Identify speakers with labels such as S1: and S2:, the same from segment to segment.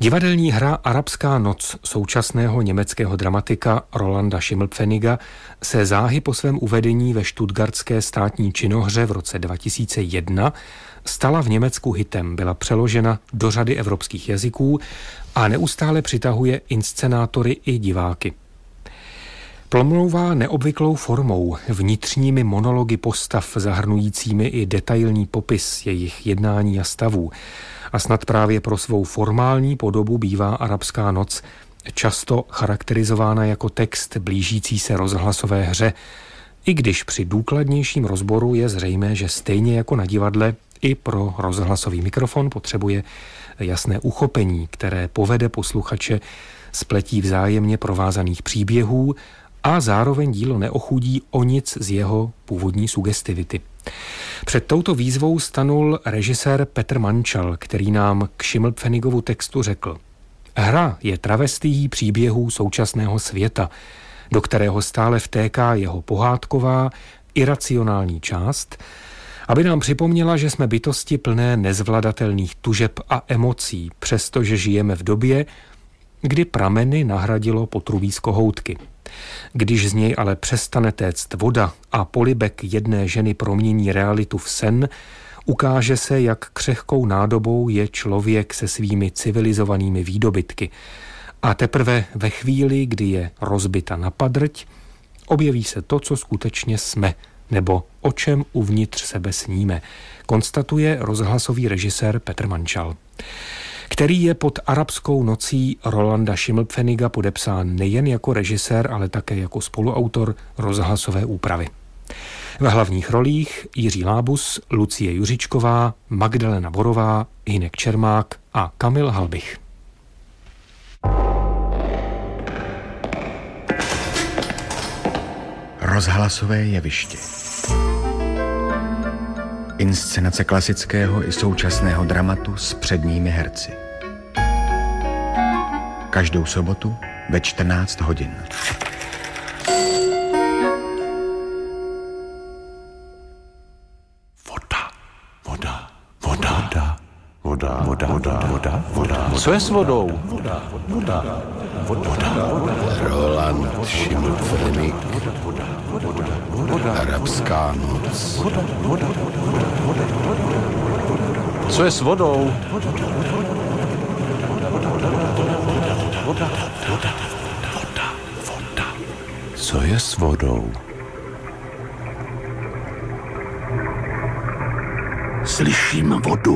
S1: Divadelní hra Arabská noc současného německého dramatika Rolanda Schimmelpfenniga se záhy po svém uvedení ve Stuttgartské státní činohře v roce 2001 stala v Německu hitem, byla přeložena do řady evropských jazyků a neustále přitahuje inscenátory i diváky. Promlouvá neobvyklou formou, vnitřními monology postav zahrnujícími i detailní popis jejich jednání a stavů. A snad právě pro svou formální podobu bývá Arabská noc často charakterizována jako text blížící se rozhlasové hře, i když při důkladnějším rozboru je zřejmé, že stejně jako na divadle i pro rozhlasový mikrofon potřebuje jasné uchopení, které povede posluchače spletí vzájemně provázaných příběhů a zároveň dílo neochudí o nic z jeho původní sugestivity. Před touto výzvou stanul režisér Petr Mančal, který nám k Schimmelpfennigovu textu řekl: hra je travestií příběhů současného světa, do kterého stále vtéká jeho pohádková, iracionální část, aby nám připomněla, že jsme bytosti plné nezvladatelných tužeb a emocí, přestože žijeme v době, kdy prameny nahradilo potrubí z kohoutky. Když z něj ale přestane téct voda a polibek jedné ženy promění realitu v sen, ukáže se, jak křehkou nádobou je člověk se svými civilizovanými výdobytky. A teprve ve chvíli, kdy je rozbita na padrť, objeví se to, co skutečně jsme, nebo o čem uvnitř sebe sníme, konstatuje rozhlasový režisér Petr Mančal, který je pod Arabskou nocí Rolanda Schimmelpfenniga podepsán nejen jako režisér, ale také jako spoluautor rozhlasové úpravy. Ve hlavních rolích Jiří Lábus, Lucie Juřičková, Magdalena Borová, Hynek Čermák a Kamil Halbich.
S2: Rozhlasové jeviště. Inscenace klasického i současného dramatu s předními herci. Každou sobotu ve 14 hodin.
S3: Voda. Co je s vodou? Voda.
S4: Roland Schimmelpfennig. Arabská noc.
S3: Co je s vodou? Co je s vodou?
S4: Slyším vodu.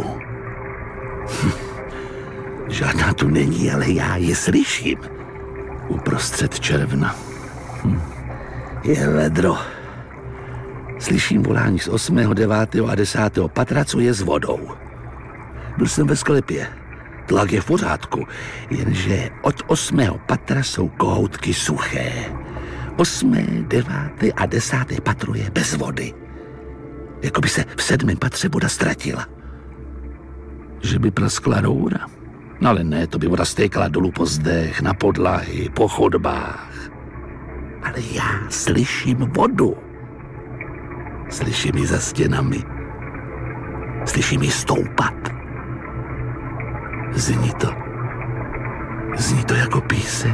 S4: Žádná tu není, ale já ji slyším. Uprostřed června. Je vedro. Slyším volání z 8., 9. a 10. patra, co je s vodou. Byl jsem ve sklepě. Tlak je v pořádku, jenže od 8. patra jsou kohoutky suché. 8., 9. a 10. patro je bez vody. Jako by se v 7. patře voda ztratila. Že by praskla roura. No ale ne, to by voda stékala dolů po zdech, na podlahy, po chodbách. Ale já slyším vodu. Slyším ji za stěnami. Slyším ji stoupat. Zní to jako píseň.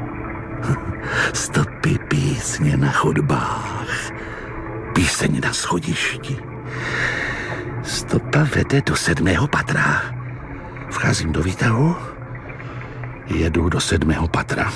S4: Stopy písně na chodbách. Píseň na schodišti. Stopa vede do 7. patra. Vcházím do výtahu. Jedu do 7. patra.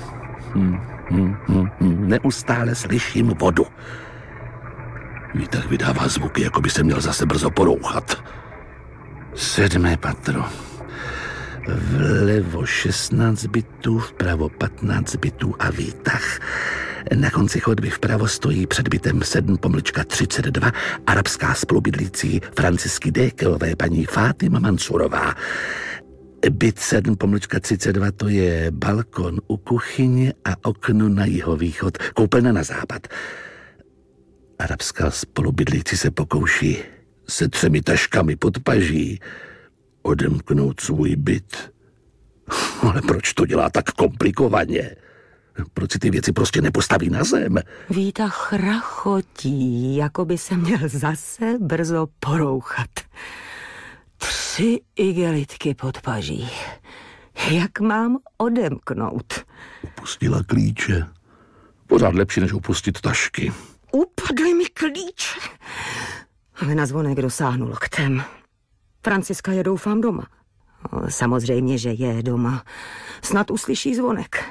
S4: Neustále slyším vodu. Výtah vydává zvuky, jako by se měl zase brzo porouchat. 7. patro. Vlevo 16 bytů, vpravo 15 bytů a výtah. Na konci chodby vpravo stojí před bytem 7-32 arabská spolubydlící Francisky Dékelové paní Fátima Mansurová. Byt 7-32 to je balkon u kuchyně a okno na jihovýchod, koupelna na západ. Arabská spolubydlící se pokouší se 3 taškami pod paží odemknout svůj byt. Ale proč to dělá tak komplikovaně? Proč si ty věci prostě nepostaví na zem?
S5: Výtah chrachotí, jako by se měl zase brzo porouchat. 3 igelitky pod paží. Jak mám odemknout?
S4: Upustila klíče. Pořád lepší, než upustit tašky.
S5: Upadly mi klíče. Ale na zvonek dosáhnu loktem. Franciska je, doufám, doma. Samozřejmě, že je doma. Snad uslyší zvonek.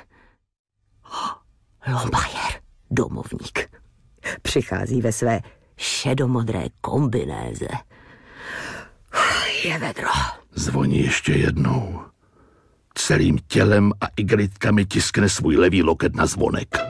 S5: Lomajer, domovník. Přichází ve své šedomodré kombinéze. Je vedro.
S4: Zvoní ještě jednou. Celým tělem a igelitkami tiskne svůj levý loket na zvonek.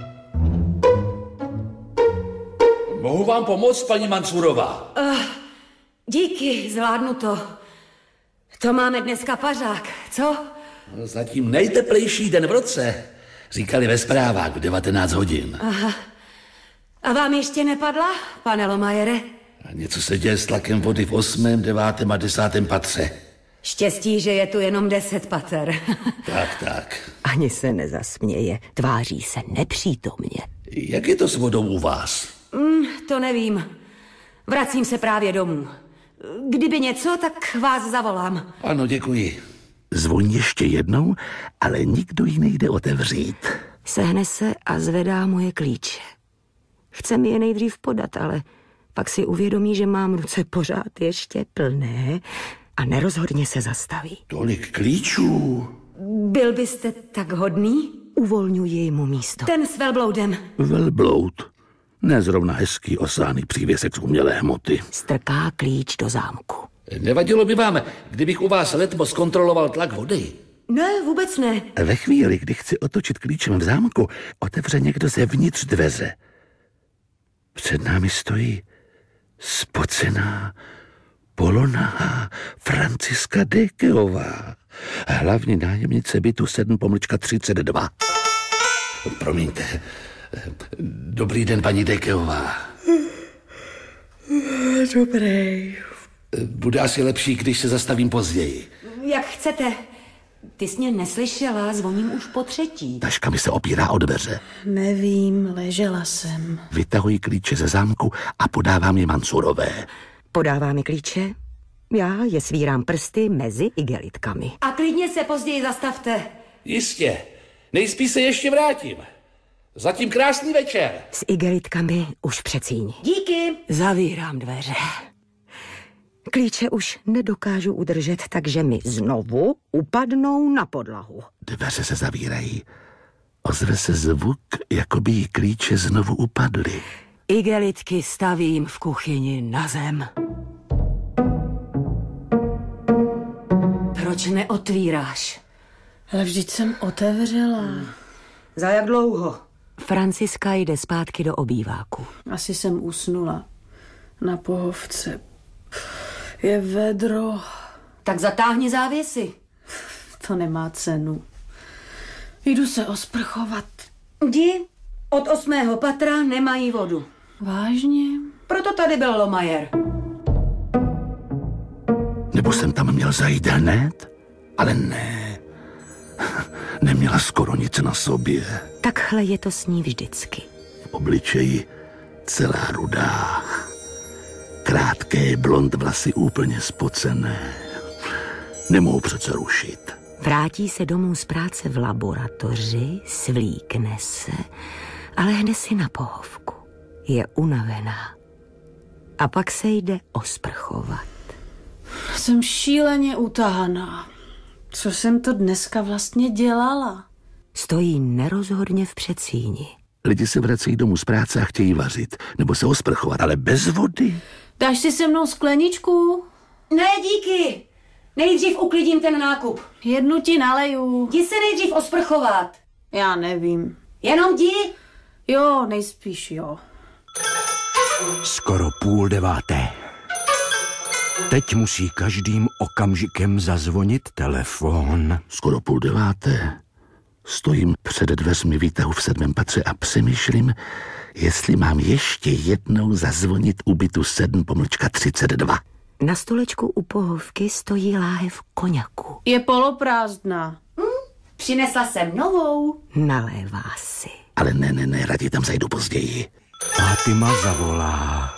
S6: Mohu vám pomoct, paní Mancurová?
S5: Díky, zvládnu to. To máme dneska pařák, co?
S6: Zatím nejteplejší den v roce. Říkali ve zprávách v 19 hodin.
S5: Aha. A vám ještě nepadla, pane Lomajere?
S6: A něco se děje s tlakem vody v 8., 9. a 10. patře.
S5: Štěstí, že je tu jenom 10 pater.
S6: Tak.
S5: Ani se nezasměje, tváří se nepřítomně.
S6: Jak je to s vodou u vás?
S5: To nevím. Vracím se právě domů. Kdyby něco, tak vás zavolám.
S6: Ano, děkuji.
S4: Zvoní ještě jednou, ale nikdo ji nejde otevřít.
S5: Sehne se a zvedá moje klíče. Chce mi je nejdřív podat, ale pak si uvědomí, že mám ruce pořád ještě plné a nerozhodně se zastaví.
S6: Tolik klíčů.
S5: Byl byste tak hodný? Uvolňuji mu místo. Ten s velbloudem.
S4: Velbloud. Nezrovna hezký osáný přívěsek z umělé hmoty.
S5: Strká klíč do zámku.
S6: Nevadilo by vám, kdybych u vás letmo zkontroloval tlak vody?
S5: Ne, vůbec ne.
S4: Ve chvíli, kdy chci otočit klíčem v zámku, otevře někdo zevnitř dveře. Před námi stojí spocená, polonahá Franciska Dekeová, hlavní nájemnice bytu 7/32.
S6: Promiňte. Dobrý den, paní Dekeová.
S5: Dobrý.
S6: Bude asi lepší, když se zastavím později.
S5: Jak chcete. Ty jsi mě neslyšela, zvoním už po 3.
S4: Taška mi se opírá o dveře.
S7: Nevím, ležela jsem.
S4: Vytahuji klíče ze zámku a podávám je Mancurové.
S5: Podává mi klíče, já je svírám prsty mezi igelitkami. A klidně se později zastavte.
S6: Jistě. Nejspíš se ještě vrátím. Zatím krásný večer.
S5: S igelitkami už přecíní.
S7: Díky.
S5: Zavírám dveře. Klíče už nedokážu udržet, takže mi znovu upadnou na podlahu.
S4: Dveře se zavírají. Ozve se zvuk, jako by jí klíče znovu upadly.
S5: Igelitky stavím v kuchyni na zem. Proč neotvíráš?
S7: Ale vždyť jsem otevřela.
S5: Za jak dlouho? Franciska jde zpátky do obýváku.
S7: Asi jsem usnula. Na pohovce. Je vedro.
S5: Tak zatáhni závěsy.
S7: To nemá cenu. Jdu se osprchovat.
S5: Jdi, od 8. patra nemají vodu.
S7: Vážně?
S5: Proto tady byl Lomajer.
S4: Nebo jsem tam měl zajít hned? Ale ne. Neměla skoro nic na sobě.
S5: Takhle je to s ní vždycky.
S4: V obličeji celá rudá. Krátké blond vlasy úplně spocené. Nemohu přece rušit.
S5: Vrátí se domů z práce v laboratoři, svlíkne se a lehne si na pohovku. Je unavená. A pak se jde osprchovat.
S7: Jsem šíleně utahaná. Co jsem to dneska vlastně dělala?
S5: Stojí nerozhodně v předsíni.
S4: Lidi se vracejí domů z práce a chtějí vařit. Nebo se osprchovat, ale bez vody.
S7: Dáš si se mnou skleničku?
S5: Ne, díky. Nejdřív uklidím ten nákup.
S7: Jednu ti naleju.
S5: Jdi se nejdřív osprchovat.
S7: Já nevím.
S5: Jenom jdi.
S7: Jo, nejspíš jo.
S2: Skoro 8:30. Teď musí každým okamžikem zazvonit telefon.
S4: Skoro 8:30. Stojím před dveřmi výtahu v 7. patře a přemýšlím, jestli mám ještě jednou zazvonit u bytu 7/32.
S5: Na stolečku u pohovky stojí láhev koněku.
S7: Je poloprázdná.
S5: Přinesla jsem novou. Nalévá si.
S4: Ale ne, raději tam zajdu později.
S2: Fátima zavolá.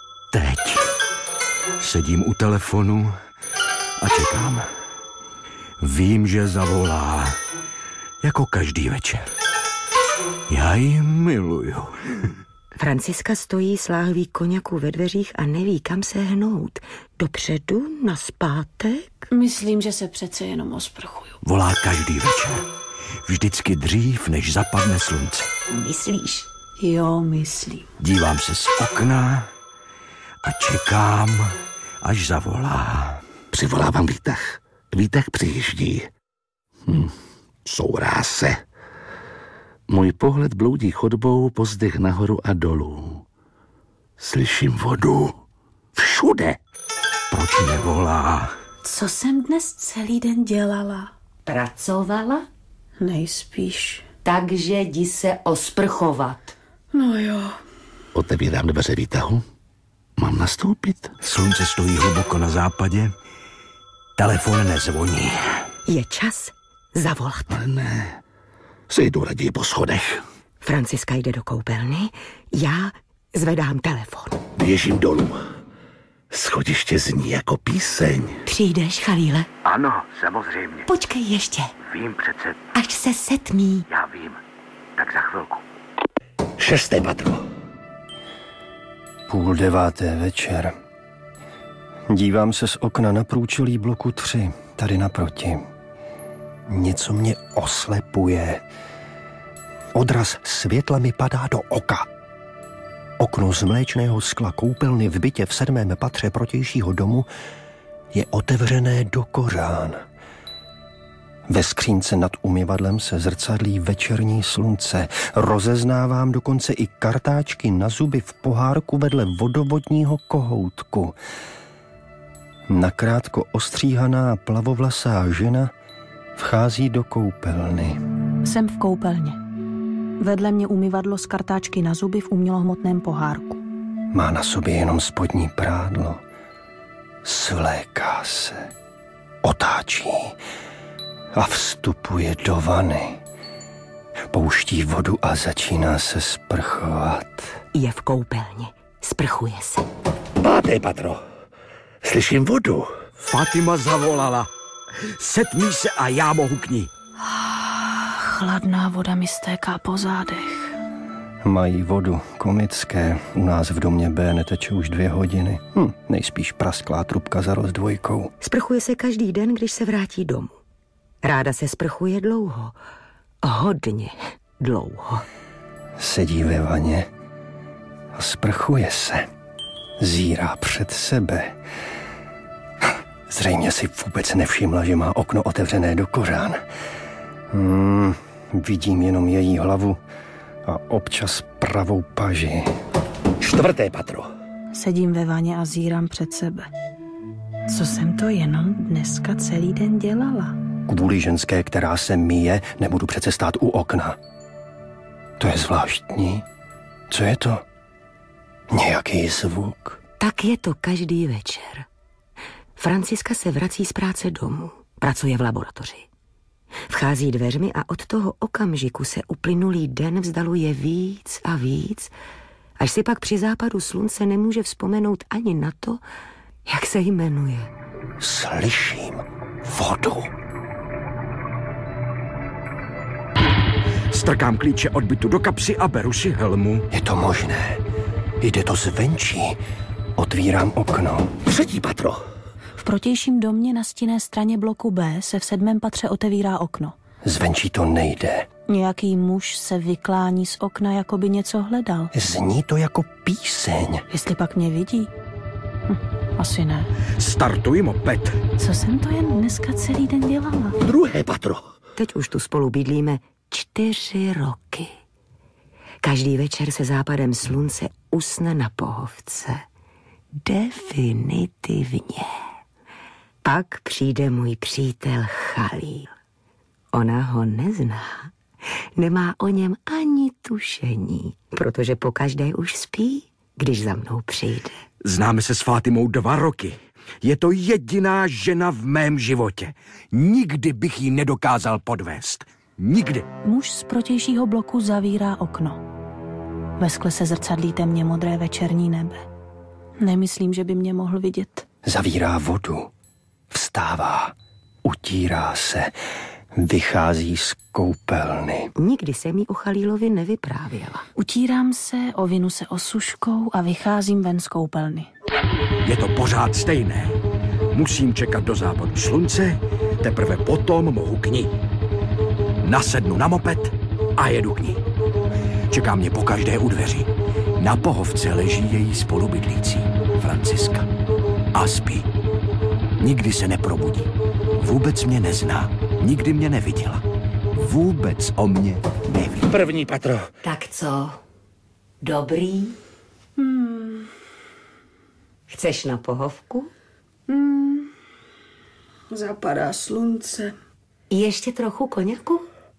S2: Teď. Sedím u telefonu a čekám. Vím, že zavolá. Jako každý večer. Já ji miluju.
S5: Franciska stojí s láhví koněku ve dveřích a neví, kam se hnout. Dopředu, nazpátek?
S7: Myslím, že se přece jenom osprchuju.
S2: Volá každý večer. Vždycky dřív, než zapadne slunce.
S5: Myslíš?
S7: Jo, myslím.
S2: Dívám se z okna a čekám, až zavolá.
S4: Přivolávám výtah. Výtah přijíždí. Sourá se. Můj pohled bloudí chodbou po zdech nahoru a dolů. Slyším vodu. Všude.
S2: Proč nevolá?
S7: Co jsem dnes celý den dělala?
S5: Pracovala?
S7: Nejspíš.
S5: Takže jdi se osprchovat.
S7: No jo.
S4: Otevírám dveře výtahu. Mám nastoupit?
S2: Slunce stojí hluboko na západě. Telefon nezvoní.
S5: Je čas zavolat.
S4: Ale ne. Sejdu raději po schodech.
S5: Franciska jde do koupelny, já zvedám telefon.
S4: Běžím dolů. Schodiště zní jako píseň.
S5: Přijdeš, Chalíle?
S2: Ano, samozřejmě.
S5: Počkej ještě.
S2: Vím přece.
S5: Až se setmí.
S2: Já vím. Tak za chvilku.
S4: 6. patro.
S8: 8:30 večer. Dívám se z okna na průčelí bloku 3, tady naproti. Něco mě oslepuje. Odraz světla mi padá do oka. Okno z mléčného skla koupelny v bytě v 7. patře protějšího domu je otevřené do kořán. Ve skřínce nad umyvadlem se zrcadlí večerní slunce. Rozeznávám dokonce i kartáčky na zuby v pohárku vedle vodovodního kohoutku. Nakrátko ostříhaná plavovlasá žena vchází do koupelny.
S9: Jsem v koupelně. Vedle mě umyvadlo z kartáčky na zuby v umělohmotném pohárku.
S8: Má na sobě jenom spodní prádlo. Svléká se, otáčí a vstupuje do vany. Pouští vodu a začíná se sprchovat.
S5: Je v koupelně, sprchuje se.
S4: 5. patro. Slyším vodu.
S2: Fatima zavolala. Setmí se a já mohu k ní.
S9: Chladná voda mi stéká po zádech.
S8: Mají vodu komické. U nás v domě B neteče už 2 hodiny. Nejspíš prasklá trubka za rozdvojkou.
S5: Sprchuje se každý den, když se vrátí domů. Ráda se sprchuje dlouho. Hodně dlouho.
S8: Sedí ve vaně a sprchuje se. Zírá před sebe. Zřejmě si vůbec nevšimla, že má okno otevřené do kořán. Vidím jenom její hlavu a občas pravou paži.
S4: 4. patro.
S9: Sedím ve vaně a zírám před sebe. Co jsem to jenom dneska celý den dělala?
S8: Kvůli ženské, která se myje, nebudu přece stát u okna. To je zvláštní. Co je to? Nějaký zvuk.
S5: Tak je to každý večer. Franciska se vrací z práce domů. Pracuje v laboratoři. Vchází dveřmi a od toho okamžiku se uplynulý den vzdaluje víc a víc, až si pak při západu slunce nemůže vzpomenout ani na to, jak se jmenuje.
S8: Slyším vodu.
S2: Strkám klíče od bytu do kapsy a beru si helmu.
S8: Je to možné. Jde to zvenčí. Otvírám okno.
S4: 3. patro.
S9: V protějším domě na stinné straně bloku B se v 7. patře otevírá okno.
S8: Zvenčí to nejde.
S9: Nějaký muž se vyklání z okna, jako by něco hledal.
S8: Zní to jako píseň.
S9: Jestli pak mě vidí? Asi ne.
S2: Startuji moped.
S9: Co jsem to jen dneska celý den dělala?
S4: 2. patro.
S5: Teď už tu spolu bydlíme 4 roky. Každý večer se západem slunce usne na pohovce. Definitivně. Pak přijde můj přítel Chalíl. Ona ho nezná. Nemá o něm ani tušení, protože pokaždé už spí, když za mnou přijde.
S2: Známe se s Fátimou 2 roky. Je to jediná žena v mém životě. Nikdy bych ji nedokázal podvést. Nikdy.
S9: Muž z protějšího bloku zavírá okno. Ve skle se zrcadlí temně modré večerní nebe. Nemyslím, že by mě mohl vidět.
S8: Zavírá vodu. Vstává. utírá se, vychází z koupelny.
S5: Nikdy jsem jí o Chalílovi nevyprávěla.
S9: Utírám se, ovinu se osuškou a vycházím ven z koupelny.
S2: Je to pořád stejné. Musím čekat do západu slunce, teprve potom mohu k ní. Nasednu na moped a jedu k ní. Čeká mě pokaždé u dveří. Na pohovce leží její spolubydlící, Franciska. A spí. Nikdy se neprobudí. Vůbec mě nezná. Nikdy mě neviděla. Vůbec o mě neví.
S4: První patro.
S5: Tak co? Dobrý? Chceš na pohovku?
S7: Zapadá slunce.
S5: Ještě trochu koněku?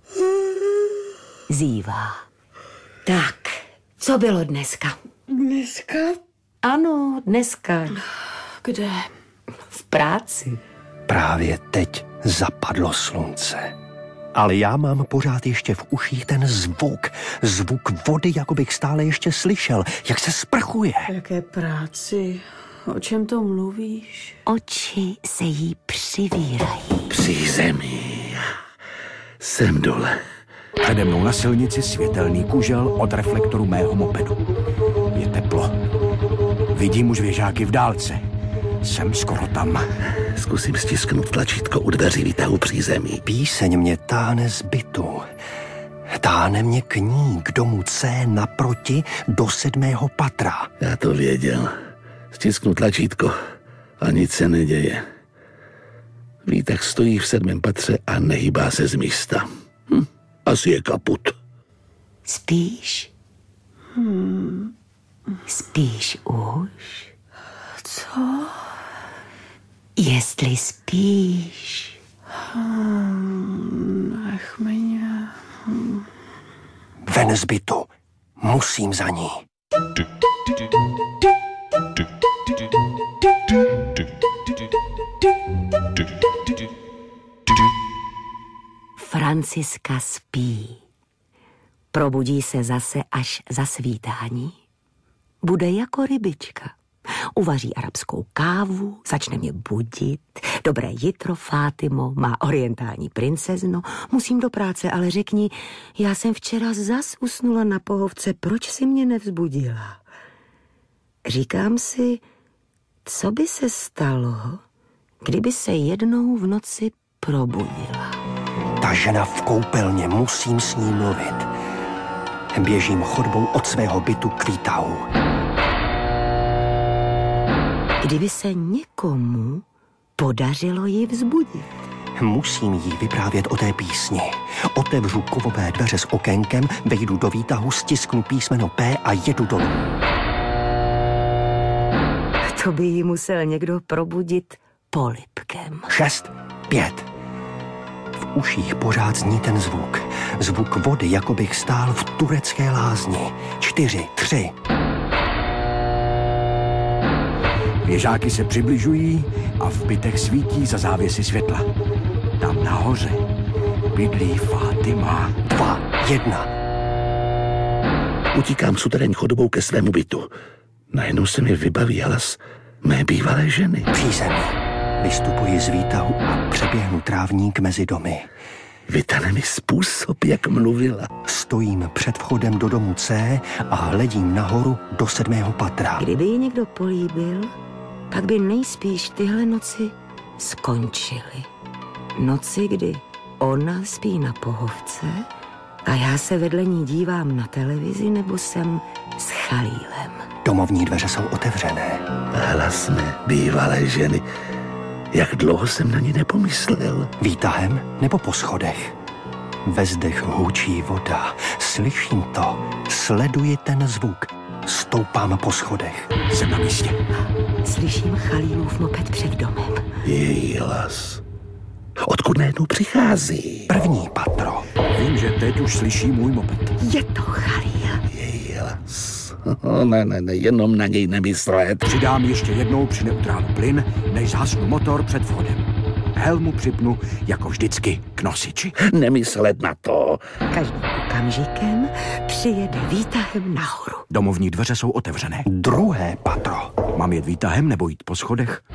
S5: Zívá. Tak, co bylo dneska?
S7: Dneska?
S5: Ano, dneska.
S7: Kde?
S5: V práci.
S8: Právě teď zapadlo slunce. Ale já mám pořád ještě v uších ten zvuk vody, jako bych stále ještě slyšel, jak se sprchuje.
S7: Jaké práci? O čem to mluvíš?
S5: Oči se jí přivírají.
S4: Přízemí. Jsem dole.
S2: Přede mnou na silnici světelný kužel od reflektoru mého mopedu. Je teplo. Vidím už věžáky v dálce. Jsem skoro tam.
S4: Zkusím stisknout tlačítko u dveří výtahu přízemí.
S8: Píseň mě táhne z bytu. Táhne mě k ní, k domu C naproti do 7. patra.
S4: Já to věděl. Stisknu tlačítko a nic se neděje. Výtah stojí v 7. patře a nehýbá se z místa. Asi je kaput.
S5: Spíš? Spíš už?
S7: Co?
S5: Jestli spíš.
S7: Nech mě.
S8: Ven z bytu. Musím za ní.
S5: Franciska spí. Probudí se zase až za svítání. Bude jako rybička. Uvaří arabskou kávu, začne mě budit. Dobré jitro, Fátimo, má orientální princezno. Musím do práce, ale řekni, já jsem včera zas usnula na pohovce, proč si mě nevzbudila? Říkám si, co by se stalo, kdyby se jednou v noci probudila.
S8: Ta žena v koupelně, musím s ní mluvit. Běžím chodbou od svého bytu k výtahu.
S5: Kdyby se někomu podařilo ji vzbudit.
S8: Musím jí vyprávět o té písni. Otevřu kovové dveře s okénkem, vejdu do výtahu, stisknu písmeno P a jedu dolů.
S5: To by jí musel někdo probudit polibkem.
S8: 6, 5. V uších pořád zní ten zvuk. Zvuk vody, jako bych stál v turecké lázni. 4, 3.
S2: Věžáky se přibližují a v bytech svítí za závěsy světla. Tam nahoře bydlí Fátima.
S8: 2, 1.
S4: Utíkám suterénní chodbou ke svému bytu. Najednou se mi vybaví hlas mé bývalé ženy.
S8: Přízemí. Vystupuji z výtahu a přeběhnu trávník mezi domy.
S4: Vytane mi způsob, jak mluvila.
S8: Stojím před vchodem do domu C a hledím nahoru do 7. patra.
S5: Kdyby ji někdo políbil, pak by nejspíš tyhle noci skončily. Noci, kdy ona spí na pohovce a já se vedle ní dívám na televizi nebo jsem s Chalílem.
S8: Domovní dveře jsou otevřené.
S4: Hlas mé bývalé ženy. Jak dlouho jsem na ní nepomyslel.
S8: Výtahem nebo po schodech? Ve zdech hučí voda. Slyším to. Sleduji ten zvuk. Stoupám po schodech.
S2: Jsem na místě.
S5: Slyším Chalílův moped před domem.
S4: Její hlas. Odkud najednou přichází?
S8: 1. patro.
S2: Vím, že teď už slyší můj moped.
S5: Je to Chalíl.
S4: Její hlas. Ne, jenom na něj nemyslet.
S2: Přidám ještě jednou při neutrálu plyn, než zhasnu motor před vchodem. Helmu připnu, jako vždycky, k nosiči.
S4: Nemyslet na to.
S5: Každým okamžikem přijede výtahem nahoru.
S2: Domovní dveře jsou otevřené.
S8: 2. patro.
S2: Mám jet výtahem nebo jít po schodech?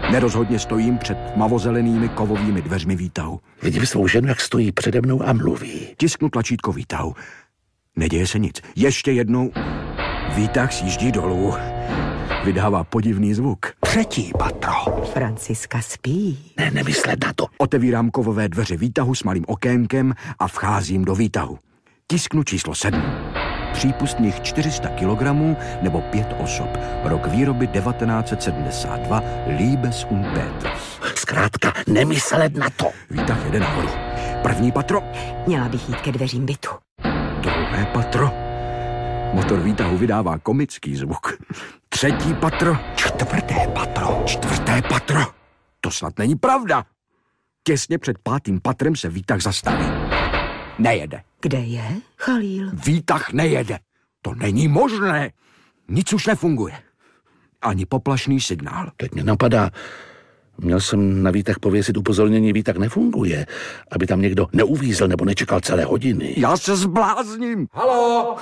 S2: Nerozhodně stojím před tmavozelenými kovovými dveřmi výtahu.
S4: Vidím svou ženu, jak stojí přede mnou a mluví.
S2: Tisknu tlačítko výtahu. Neděje se nic. Ještě jednou. Výtah sjíždí dolů. Vydává podivný zvuk.
S8: 3. patro.
S5: Franciska spí.
S4: Ne, nemyslet na to.
S2: Otevírám kovové dveře výtahu s malým okénkem a vcházím do výtahu. Tisknu číslo 7. Přípustných 400 kg nebo 5 osob. Rok výroby 1972. Liebes und Petrus.
S4: Zkrátka, nemyslet na to.
S2: Výtah jede nahoru. 1. patro.
S5: Měla bych jít ke dveřím bytu.
S2: 2. patro. Motor výtahu vydává komický zvuk. 3. patro.
S8: 4. patro.
S2: 4. patro. To snad není pravda. Těsně před 5. patrem se výtah zastaví. Nejede.
S5: Kde je Chalíl?
S2: Výtah nejede. To není možné. Nic už nefunguje. Ani poplašný signál.
S4: Teď mě napadá, měl jsem na výtah pověsit upozornění, výtah nefunguje, aby tam někdo neuvízl nebo nečekal celé hodiny.
S2: Já se zblázním. Haló?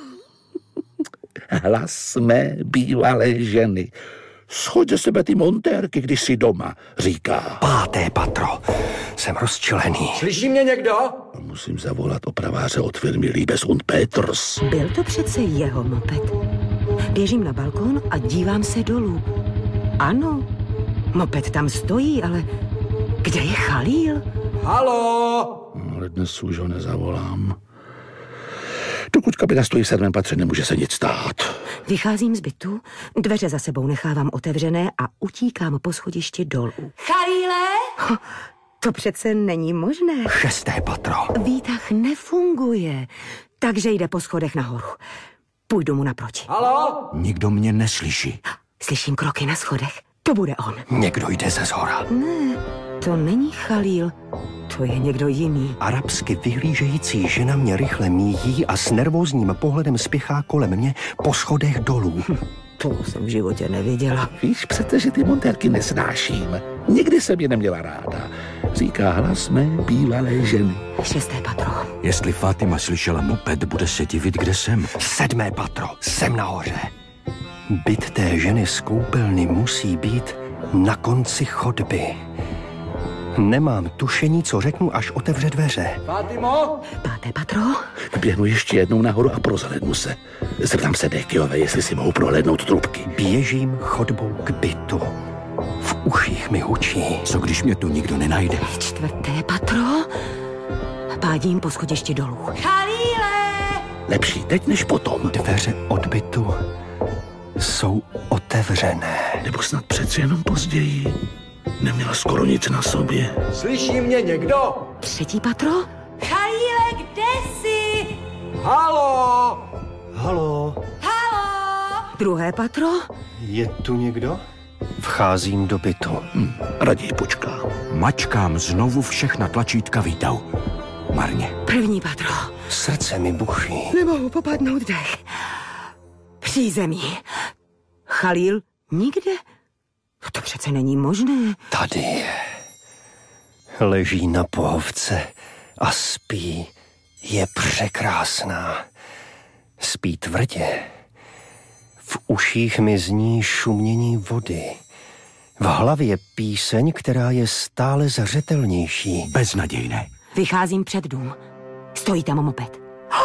S4: Hlas mé bývalé ženy. Schoď ze sebe ty montérky, když jsi doma, říká.
S8: 5. patro. Jsem rozčilený.
S2: Slyší mě někdo?
S4: Musím zavolat opraváře od firmy Liebes und Petrus.
S5: Byl to přece jeho moped. Běžím na balkón a dívám se dolů. Ano, moped tam stojí, ale kde je Chalíl?
S2: Haló?
S4: Ale dnes už ho nezavolám. Dokud kabina stojí v 7. patře, nemůže se nic stát.
S5: Vycházím z bytu, dveře za sebou nechávám otevřené a utíkám po schodišti dolů. Chalíle? To přece není možné.
S8: 6. patro.
S5: Výtah nefunguje, takže jde po schodech nahoru. Půjdu mu naproti.
S2: Haló? Nikdo mě neslyší.
S5: Slyším kroky na schodech. To bude on.
S8: Někdo jde ze zhora.
S5: Ne, to není Chalíl. To je někdo jiný.
S8: Arabsky vyhlížející žena mě rychle míjí a s nervózním pohledem spěchá kolem mě po schodech dolů.
S5: To jsem v životě neviděla.
S4: Víš přece, že ty montérky nesnáším. Nikdy jsem je neměla ráda. Říká hlas mé bývalé ženy.
S5: 6. patro.
S2: Jestli Fatima slyšela moped, bude se divit, kde jsem.
S8: 7. patro. Jsem nahoře. Byt té ženy z koupelny musí být na konci chodby. Nemám tušení, co řeknu, až otevře dveře.
S2: Fatimo?
S5: 5. patro.
S4: Běhnu ještě jednou nahoru a prozhlédnu se. Zeptám se Dekijové, jestli si mohu prohlédnout trubky.
S8: Běžím chodbou k bytu. V uších mi hučí.
S2: Co když mě tu nikdo nenajde?
S5: 4. patro. Pádím po schodišti dolů. Chalíle!
S4: Lepší teď než potom.
S8: Dveře od bytu jsou otevřené.
S4: Nebo snad přeci jenom později. Neměla skoro nic na sobě.
S2: Slyší mě někdo?
S5: 3. patro. Chalíle, kde jsi?
S2: Haló?
S8: Halo?
S5: Halo? 2. patro.
S8: Je tu někdo? Vcházím do bytu.
S4: Raději počkám.
S2: Mačkám znovu všechna tlačítka výtahu. Marně.
S5: 1. patro.
S8: Srdce mi buší.
S5: Nemohu popadnout dech. Přízemí. Chalíl nikde? To přece není možné.
S8: Tady je. Leží na pohovce a spí. Je překrásná. Spí tvrdě. V uších mi zní šumění vody. V hlavě píseň, která je stále zřetelnější.
S2: Beznadějné.
S5: Vycházím před dům. Stojí tam moped.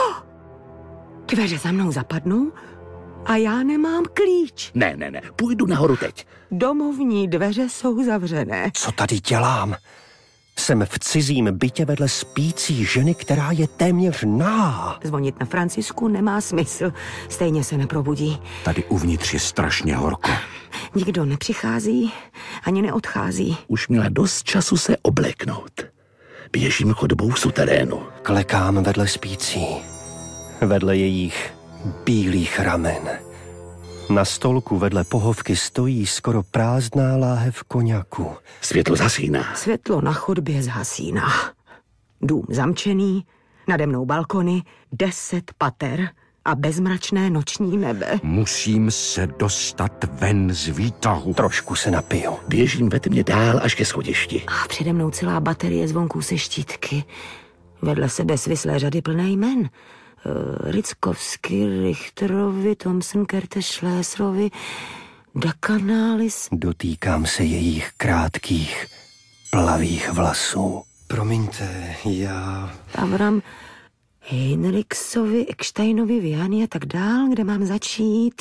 S5: Dveře za mnou zapadnou a já nemám klíč.
S4: Ne, půjdu nahoru teď.
S5: Domovní dveře jsou zavřené.
S8: Co tady dělám? Jsem v cizím bytě vedle spící ženy, která je téměř nahá.
S5: Zvonit na Francisku nemá smysl. Stejně se neprobudí.
S2: Tady uvnitř je strašně horko.
S5: Nikdo nepřichází, ani neodchází.
S4: Už měla dost času se obléknout. Běžím chodbou v suterénu.
S8: Klekám vedle spící. Vedle jejich bílých ramen. Na stolku vedle pohovky stojí skoro prázdná láhev koňaku.
S4: Světlo zhasíná.
S5: Světlo na chodbě zhasíná. Dům zamčený, nade mnou balkony, 10 pater a bezmračné noční nebe.
S2: Musím se dostat ven z výtahu.
S8: Trošku se napiju.
S4: Běžím ve tmě dál až ke schodišti.
S5: A přede mnou celá baterie zvonků se štítky. Vedle sebe svislé řady plné jmen. Rickovsky, Richterovi, Thomson, Kertes, Schlesserovi. Decanalis.
S8: Dotýkám se jejich krátkých, plavých vlasů. Promiňte, já...
S5: Avram Heinrichsovi, Ecksteinovi, Vianney a tak dál, kde mám začít?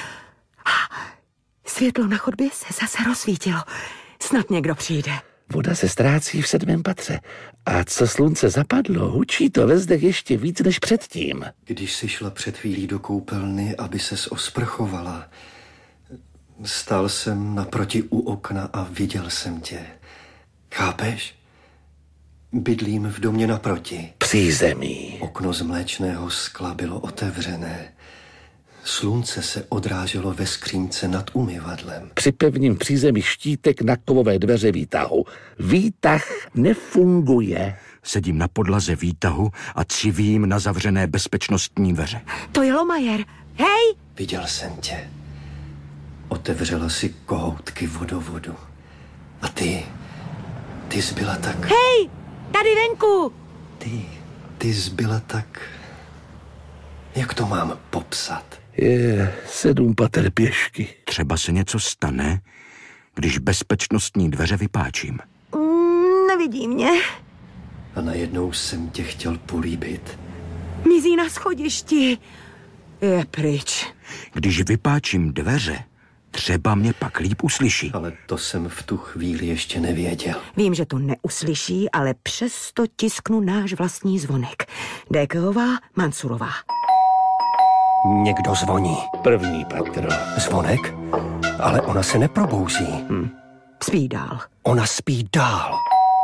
S5: Světlo na chodbě se zase rozsvítilo. Snad někdo přijde.
S4: Voda se ztrácí v 7. patře. A co slunce zapadlo, hučí to ve zdech ještě víc než předtím.
S8: Když jsi šla před chvílí do koupelny, aby ses osprchovala, stál jsem naproti u okna a viděl jsem tě. Chápeš? Bydlím v domě naproti.
S4: Přízemí.
S8: Okno z mléčného skla bylo otevřené. Slunce se odráželo ve skřínce nad umyvadlem.
S4: Připevním v přízemí štítek na kovové dveře výtahu. Výtah nefunguje.
S2: Sedím na podlaze výtahu a civím na zavřené bezpečnostní dveře.
S5: To je Lomajer. Hej!
S8: Viděl jsem tě. Otevřela si kohoutky vodovodu. A ty jsi byla tak...
S5: Hej! Tady venku!
S8: Ty jsi byla tak... Jak to mám popsat?
S4: Je 7 pater pěšky.
S2: Třeba se něco stane, když bezpečnostní dveře vypáčím.
S5: Nevidí mě.
S8: A najednou jsem tě chtěl políbit.
S5: Mizí na schodišti. Je pryč.
S2: Když vypáčím dveře, třeba mě pak líp uslyší. Ale to jsem v tu chvíli ještě nevěděl.
S5: Vím, že to neuslyší, ale přesto tisknu náš vlastní zvonek. Dékeová, Mansurová.
S8: Někdo zvoní.
S4: 1. patro.
S8: Zvonek? Ale ona se neprobouzí.
S5: Spí dál.
S8: Ona spí dál.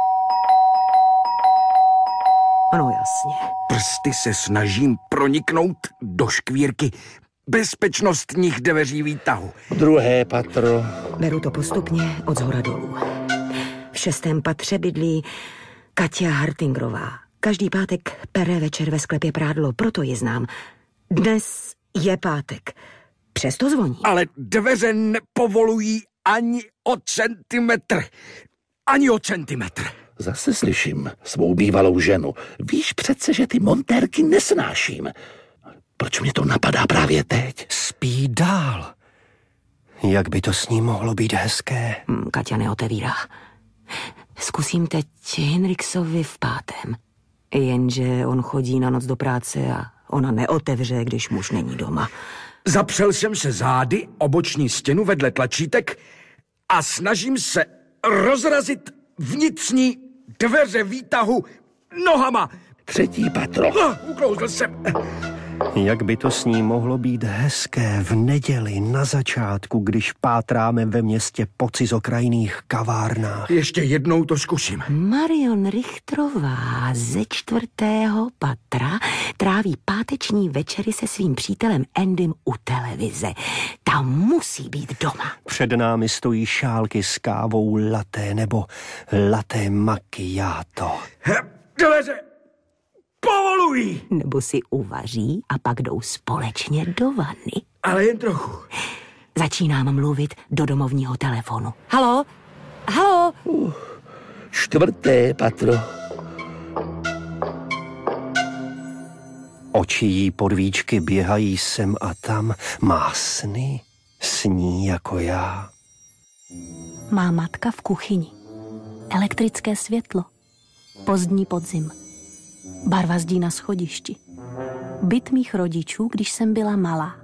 S5: Ano, jasně.
S2: Prsty se snažím proniknout do škvírky bezpečnostních dveří výtahu.
S4: 2. patro.
S5: Beru to postupně od zhora dolů. V 6. patře bydlí Katia Hartingrová. Každý pátek pere večer ve sklepě prádlo, proto ji znám. Dnes je pátek. Přesto zvoní.
S2: Ale dveře nepovolují ani o centimetr. Ani o centimetr.
S4: Zase slyším svou bývalou ženu. Víš přece, že ty montérky nesnáším. Proč mě to napadá právě teď?
S8: Spí dál. Jak by to s ní mohlo být hezké?
S5: Katia neotevírá. Zkusím teď Hinrichsovi v 5. Jenže on chodí na noc do práce a ona neotevře, když muž není doma.
S2: Zapřel jsem se zády o boční stěnu vedle tlačítek a snažím se rozrazit vnitřní dveře výtahu nohama.
S4: 3. patro.
S2: Uklouzl jsem.
S8: Jak by to s ní mohlo být hezké v neděli na začátku, když pátráme ve městě po cizokrajných kavárnách.
S2: Ještě jednou to zkusím.
S5: Marion Richtrová ze 4. patra tráví páteční večery se svým přítelem Endym u televize. Tam musí být doma.
S8: Před námi stojí šálky s kávou latte nebo latte macchiato.
S2: Dveře povolují.
S5: Nebo si uvaří a pak jdou společně do vany.
S2: Ale jen trochu.
S5: Začínám mluvit do domovního telefonu. Haló? Haló?
S4: 4. patro.
S8: Oči jí podvíčky běhají sem a tam. Má sny. Sní jako já.
S10: Má matka v kuchyni. Elektrické světlo. Pozdní podzim. Barva zdí na schodišti. Byt mých rodičů, když jsem byla malá.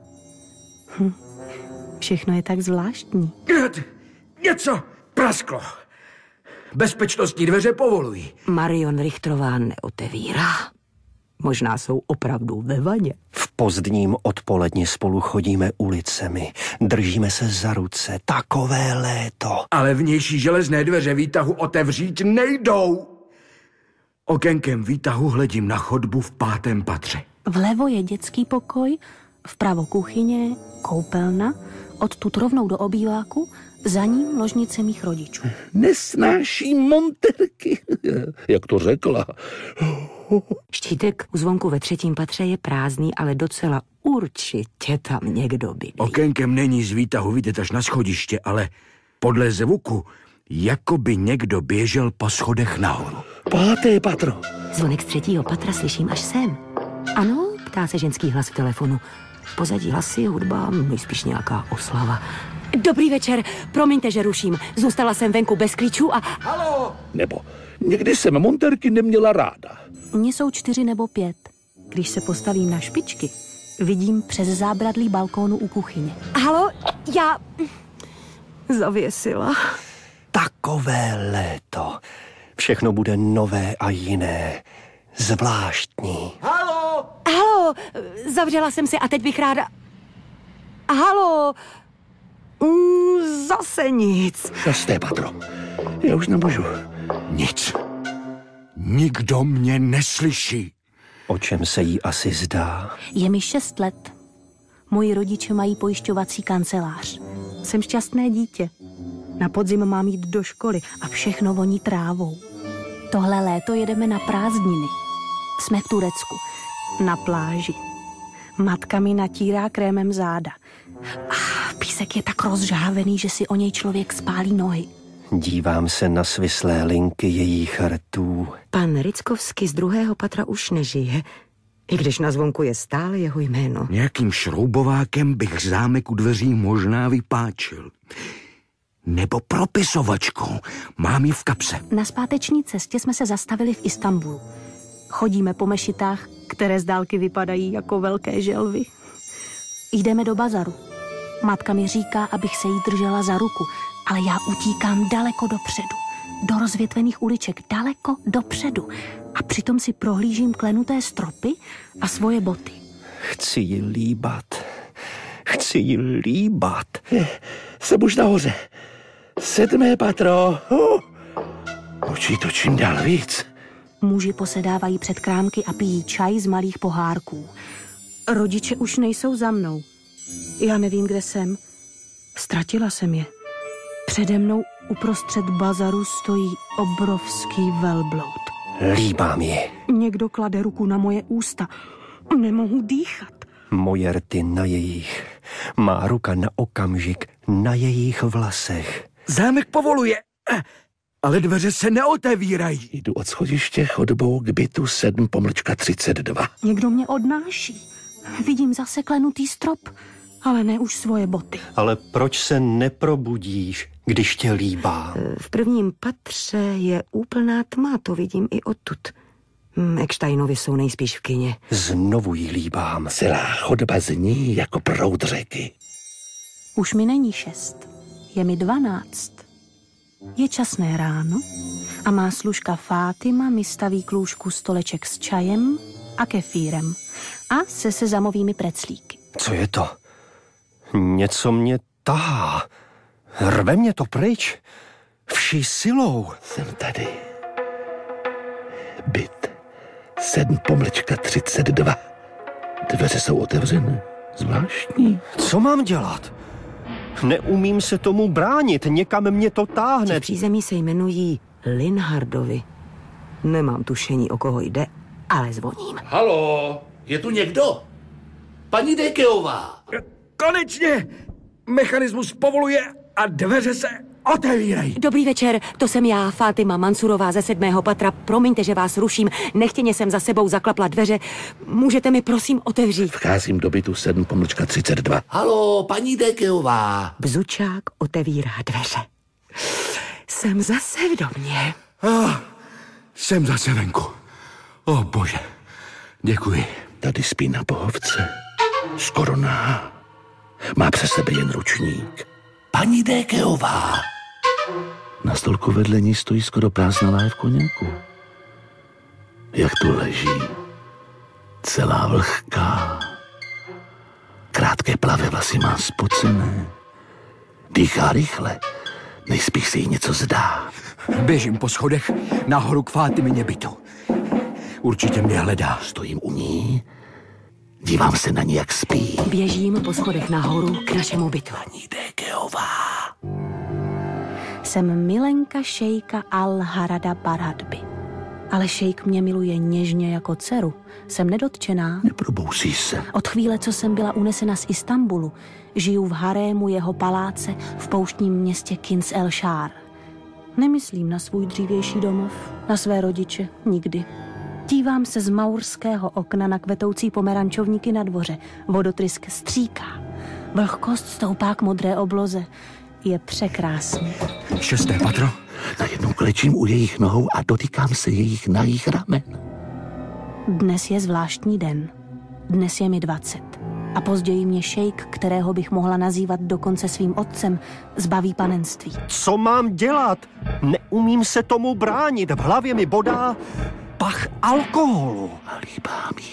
S10: Všechno je tak zvláštní.
S2: Něco prasklo. Bezpečnostní dveře povolují.
S5: Marion Richtrová neotevírá. Možná jsou opravdu ve vaně.
S8: V pozdním odpoledni spolu chodíme ulicemi. Držíme se za ruce. Takové léto.
S2: Ale vnější železné dveře výtahu otevřít nejdou. Okénkem výtahu hledím na chodbu v 5. patře.
S10: Vlevo je dětský pokoj, vpravo kuchyně, koupelna, odtud rovnou do obýváku, za ním ložnice mých rodičů.
S4: Nesnáší montérky, jak to řekla.
S5: Štítek u zvonku ve 3. patře je prázdný, ale docela určitě tam někdo bydlí.
S2: Okénkem není z výtahu vidět až na schodiště, ale podle zvuku jako by někdo běžel po schodech nahoru.
S4: 5. patro.
S5: Zvonek z 3. patra slyším až sem. Ano, ptá se ženský hlas v telefonu. Pozadí hlasy, hudba, nejspíš nějaká oslava. Dobrý večer, promiňte, že ruším. Zůstala jsem venku bez klíčů a...
S6: Halo! Nebo někdy jsem montérky neměla ráda.
S10: Mně jsou 4 nebo 5. Když se postavím na špičky, vidím přes zábradlí balkónu u kuchyně.
S5: Halo, já... zavěsila.
S8: Takové léto. Všechno bude nové a jiné. Zvláštní.
S6: Halo!
S5: Halo, zavřela jsem se a teď bych ráda... Halo, zase nic.
S4: 6. patro. Já už nemůžu.
S2: Nic. Nikdo mě neslyší.
S8: O čem se jí asi zdá?
S10: Je mi 6 let. Moji rodiče mají pojišťovací kancelář. Jsem šťastné dítě. Na podzim mám jít do školy a všechno voní trávou. Tohle léto jedeme na prázdniny. Jsme v Turecku. Na pláži. Matka mi natírá krémem záda. Písek je tak rozžhávený, že si o něj člověk spálí nohy.
S8: Dívám se na svislé linky jejich rtů.
S5: Pan Rickovský z 2. patra už nežije, i když na zvonku je stále jeho jméno.
S2: Nějakým šroubovákem bych zámek u dveří možná vypáčil. Nebo propisovačkou. Mám ji v kapse.
S10: Na zpáteční cestě jsme se zastavili v Istanbulu. Chodíme po mešitách, které z dálky vypadají jako velké želvy. Jdeme do bazaru. Matka mi říká, abych se jí držela za ruku, ale já utíkám daleko dopředu. Do rozvětvených uliček, daleko dopředu. A přitom si prohlížím klenuté stropy a svoje boty.
S8: Chci ji líbat. Chci ji líbat.
S4: Jsem už nahoře. 7. patro. Učí to čím dál víc.
S10: Muži posedávají před krámky a pijí čaj z malých pohárků. Rodiče už nejsou za mnou. Já nevím, kde jsem. Ztratila jsem je. Přede mnou uprostřed bazaru stojí obrovský velbloud.
S8: Líbám ji.
S10: Někdo klade ruku na moje ústa. Nemohu dýchat.
S8: Moje rty na jejich. Má ruka na okamžik na jejich vlasech.
S2: Zámek povoluje, ale dveře se neotevírají.
S4: Jdu od schodiště chodbou k bytu 7-32.
S10: Někdo mě odnáší. Vidím zase klenutý strop, ale ne už svoje boty.
S8: Ale proč se neprobudíš, když tě líbá?
S5: V 1. patře je úplná tma, to vidím i odtud. Ecksteinovi jsou nejspíš v kině.
S8: Znovu jí líbám.
S4: Celá chodba zní jako proud řeky.
S10: Už mi není 6, je mi 12. Je časné ráno a má služka Fátima mi staví k lůžku stoleček s čajem a kefírem a se sezamovými preclíky.
S8: Co je to? Něco mě tahá. Rve mě to pryč. Vší silou.
S4: Jsem tady. Byt 7-32. Dveře jsou otevřené. Zvláštní.
S8: Co mám dělat? Neumím se tomu bránit, někam mě to táhne.
S5: Ti přízemí se jmenují Linhardovi. Nemám tušení, o koho jde, ale zvoním.
S6: Halo, je tu někdo? Paní Dekeová.
S2: Konečně! Mechanismus povoluje a dveře se otevírají.
S5: Dobrý večer, to jsem já, Fátima Mansurová ze 7. patra. Promiňte, že vás ruším. Nechtěně jsem za sebou zaklapla dveře. Můžete mi prosím otevřít?
S4: Vcházím do bytu 7-32.
S6: Halo, paní Dekeová.
S5: Bzučák otevírá dveře. Jsem zase v domě.
S2: Jsem zase venku. O bože, děkuji.
S4: Tady spí na pohovce. Skoro nahá. Má přes sebe jen ručník.
S6: Paní Dekeová.
S4: Na stolku vedle ní stojí skoro prázdná láhev koněku. Jak tu leží. Celá vlhká. Krátké plavé vlasy má spocené. Dýchá rychle. Nejspíš se jí něco zdá.
S2: Běžím po schodech nahoru k Fátimině bytu. Určitě mě hledá.
S4: Stojím u ní. Dívám se na ní, jak spí.
S5: Běžím po schodech nahoru k našemu bytu.
S4: Paní Dekeová.
S10: Jsem milenka šejka Al-Harada Barhadby. Ale šejk mě miluje něžně jako dceru. Jsem nedotčená.
S4: Neprobousí se.
S10: Od chvíle, co jsem byla unesena z Istanbulu, žiju v harému jeho paláce v pouštním městě Kins el Shar. Nemyslím na svůj dřívější domov, na své rodiče, nikdy. Dívám se z maurského okna na kvetoucí pomerančovníky na dvoře. Vodotrysk stříká. Vlhkost stoupá k modré obloze. Je překrásný.
S2: 6. patro?
S4: Najednou klečím u jejich nohou a dotýkám se jejich nahých ramen.
S10: Dnes je zvláštní den. Dnes je mi 20. A později mě šejk, kterého bych mohla nazývat dokonce svým otcem, zbaví panenství.
S8: Co mám dělat? Neumím se tomu bránit. V hlavě mi bodá pach alkoholu.
S4: A líbá mi.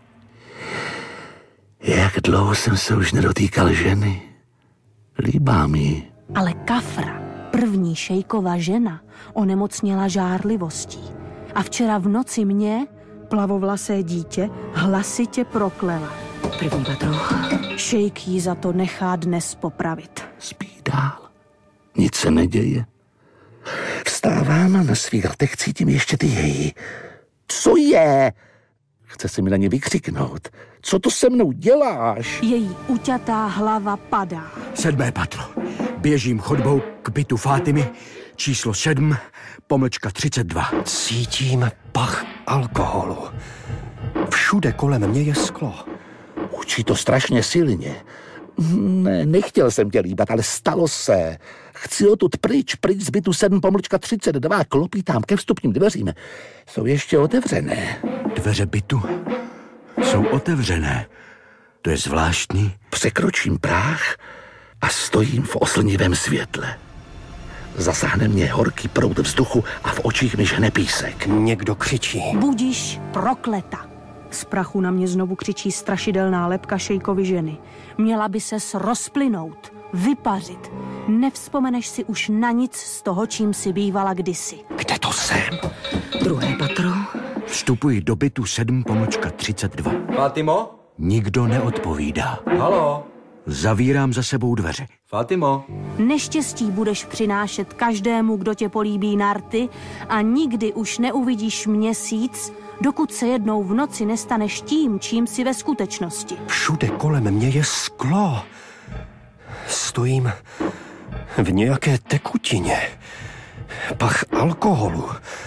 S4: Jak dlouho jsem se už nedotýkal ženy. Líbá mi.
S10: Ale Kafra, první šejkova žena, onemocněla žárlivostí. A včera v noci mě, plavovlasé dítě, hlasitě proklela.
S5: První patro.
S10: Šejk jí za to nechá dnes popravit.
S4: Spí dál. Nic se neděje. Vstávám a na svých rtech cítím ještě ty její. Co je? Chce se mi na ně vykřiknout. Co to se mnou děláš?
S10: Její uťatá hlava padá.
S2: 7. patro. Běžím chodbou k bytu Fátimy, číslo 7, pomlčka 32.
S8: Cítím pach alkoholu. Všude kolem mě je sklo.
S4: Učí to strašně silně. Ne, nechtěl jsem tě líbat, ale stalo se. Chci odtud pryč z bytu 7, pomlčka 32, klopítám ke vstupním dveřím. Jsou ještě otevřené.
S2: Dveře bytu jsou otevřené. To je zvláštní.
S4: Překročím práh a stojím v oslnivém světle. Zasáhne mě horký proud vzduchu a v očích mi žene písek.
S8: Někdo křičí.
S10: Budiš prokleta. Z prachu na mě znovu křičí strašidelná lebka šejkovy ženy. Měla by ses rozplynout, vypařit. Nevzpomeneš si už na nic z toho, čím si bývala kdysi.
S8: Kde to jsem?
S5: Druhé patro.
S2: Vstupuji do bytu 7, pomlčka 32.
S3: Fátimo?
S2: Nikdo neodpovídá.
S3: Halo?
S2: Zavírám za sebou dveře.
S3: Fátimo?
S10: Neštěstí budeš přinášet každému, kdo tě políbí na rty a nikdy už neuvidíš měsíc, dokud se jednou v noci nestaneš tím, čím jsi ve skutečnosti.
S8: Všude kolem mě je sklo. Stojím v nějaké tekutině. Pach alkoholu.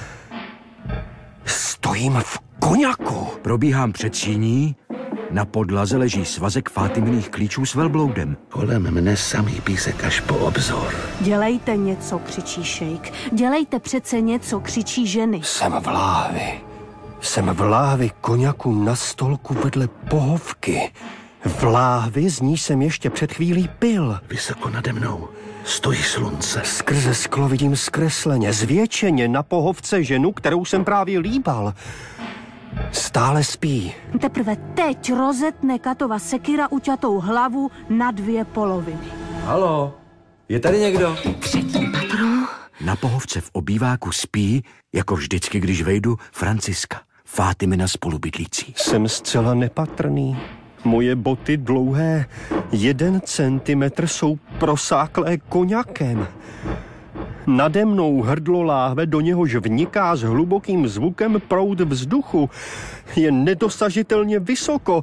S8: Stojím v koňaku.
S2: Probíhám před síní. Na podlaze leží svazek Fátimyných klíčů s velbloudem.
S4: Kolem mne samý písek až po obzor.
S10: Dělejte něco, křičí šejk. Dělejte přece něco, křičí ženy.
S8: Jsem v láhvi. Jsem v láhvi koňaku na stolku vedle pohovky. V láhvi, z níž jsem ještě před chvílí pil.
S4: Vysoko nade mnou stojí slunce.
S8: Skrze sklo vidím zkresleně, zvětšeně na pohovce ženu, kterou jsem právě líbal. Stále spí.
S10: Teprve teď rozetne Katova sekira uťatou hlavu na 2 poloviny.
S3: Halo? Je tady někdo?
S5: Třetí patro.
S2: Na pohovce v obýváku spí, jako vždycky, když vejdu, Franciska, Fátimina spolubydlící.
S8: Jsem zcela nepatrný. Moje boty dlouhé 1 centimetr jsou prosáklé koňakem. Nade mnou hrdlo láhve, do něhož vniká s hlubokým zvukem proud vzduchu. Je nedosažitelně vysoko.